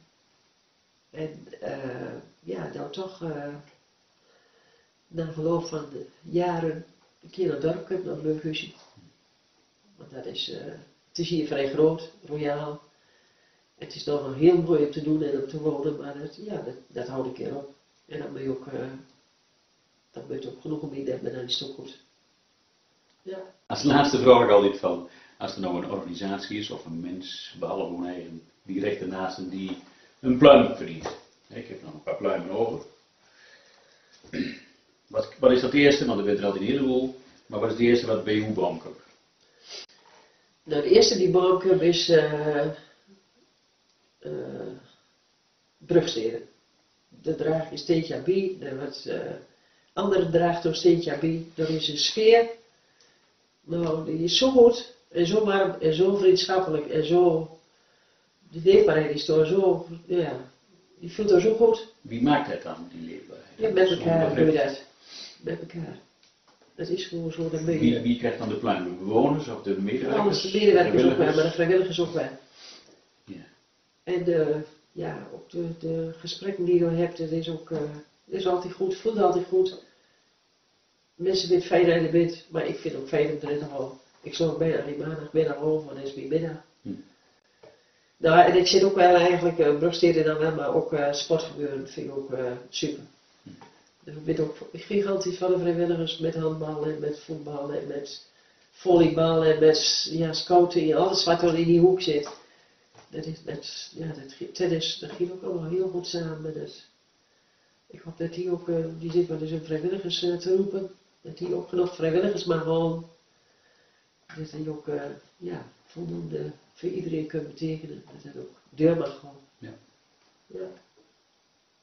En uh, ja, dat we toch uh, na verloop van de jaren een keer naar het dorp kunnen, naar een leuk huisje. Want dat is, uh, het is hier vrij groot, royaal. Het is nog heel mooi om te doen en om te wonen, maar dat, ja, dat, dat houdt een keer op. En dan ben je ook, uh, dan ben je ook genoeg om te hebben, dan is het ook goed. Ja. Als laatste vraag ik altijd van, als er nou een organisatie is of een mens, behalve gewoon eigen directe naasten die een pluim verdient. Ik heb nog een paar pluimen over. Wat, wat is dat eerste, want er bent er altijd een heleboel, maar wat is het eerste wat bij uw boomcup? Nou, de eerste die boomcup is uh, uh, brugsteden. Dat draag je steentje aan bij, er wordt uh, andere draagt ook steentje aan bij. Er is een sfeer, nou die is zo goed en zo warm en zo vriendschappelijk en zo, de leefbaarheid is door zo, ja, die voelt er zo goed. Wie maakt het dan, die leefbaarheid? Ja, met elkaar doe je dat. Met elkaar. Dat is gewoon zo, dat ben je. Wie, wie krijgt dan de pluim? De bewoners of de medewerkers? Alles, de medewerkers ook wel, maar de vrijwilligers ook wel. Ja. En de, ja, ook de, de gesprekken die je hebt, dat is ook, uh, is altijd goed, voelt altijd goed. Mensen vinden het fijn aan de bed, maar ik vind het ook fijn om erin te houden. Ik zorg bijna die maandagmiddag over, want dat is mijn middag. Hm. Nou, en ik zit ook wel eigenlijk, uh, brugsteden dan wel, maar ook uh, sportgebeuren vind ik ook uh, super. Hm. Dus ik ben ook gigantisch van de vrijwilligers met handbal en met voetbal en met volleybal en met ja, scouting en alles wat er in die hoek zit. Dat is, dat, ja, dat, tennis, dat ging ook allemaal heel goed samen. Dus ik hoop dat die ook, uh, die zit wel eens een vrijwilligers uh, te roepen, dat die ook genoeg vrijwilligers mag halen. Dat die ook uh, ja, voldoende voor iedereen kunnen betekenen, dat het ook deur mag gaan. Ja. Ja.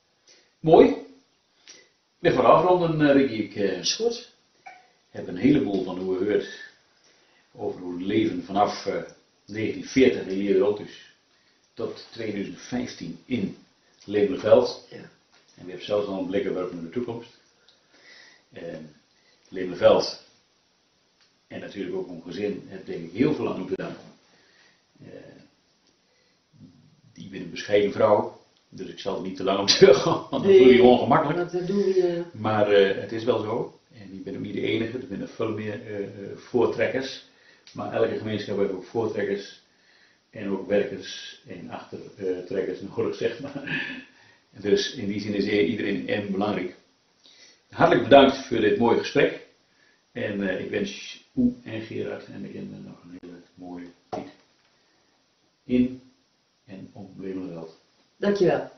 Mooi. Ik ben voor afronden, uh, Ricky. Ik uh, Is goed. heb een heleboel van u gehoord over hoe het leven vanaf uh, negentien veertig in Liederotus tot tweeduizend vijftien in Lemelerveld. Ja. En we hebben zelfs al een blik op naar de toekomst. Uh, Lemelerveld en natuurlijk ook mijn gezin heb denk ik heel veel aan u gedaan. Uh, ik ben een bescheiden vrouw, dus ik zal er niet te lang op teruggaan, want dan Nee, voel je je ongemakkelijk. Dat doen we. Uh... Maar uh, het is wel zo, en ik ben ook niet de enige, er zijn veel meer uh, uh, voortrekkers, maar elke gemeenschap heeft ook voortrekkers en ook werkers en achtertrekkers nodig, zeg maar. Dus in die zin is iedereen erg belangrijk. Hartelijk bedankt voor dit mooie gesprek en uh, ik wens u en Gerard en de kinderen nog een hele mooie tijd in en om Lemelerveld. Dankjewel.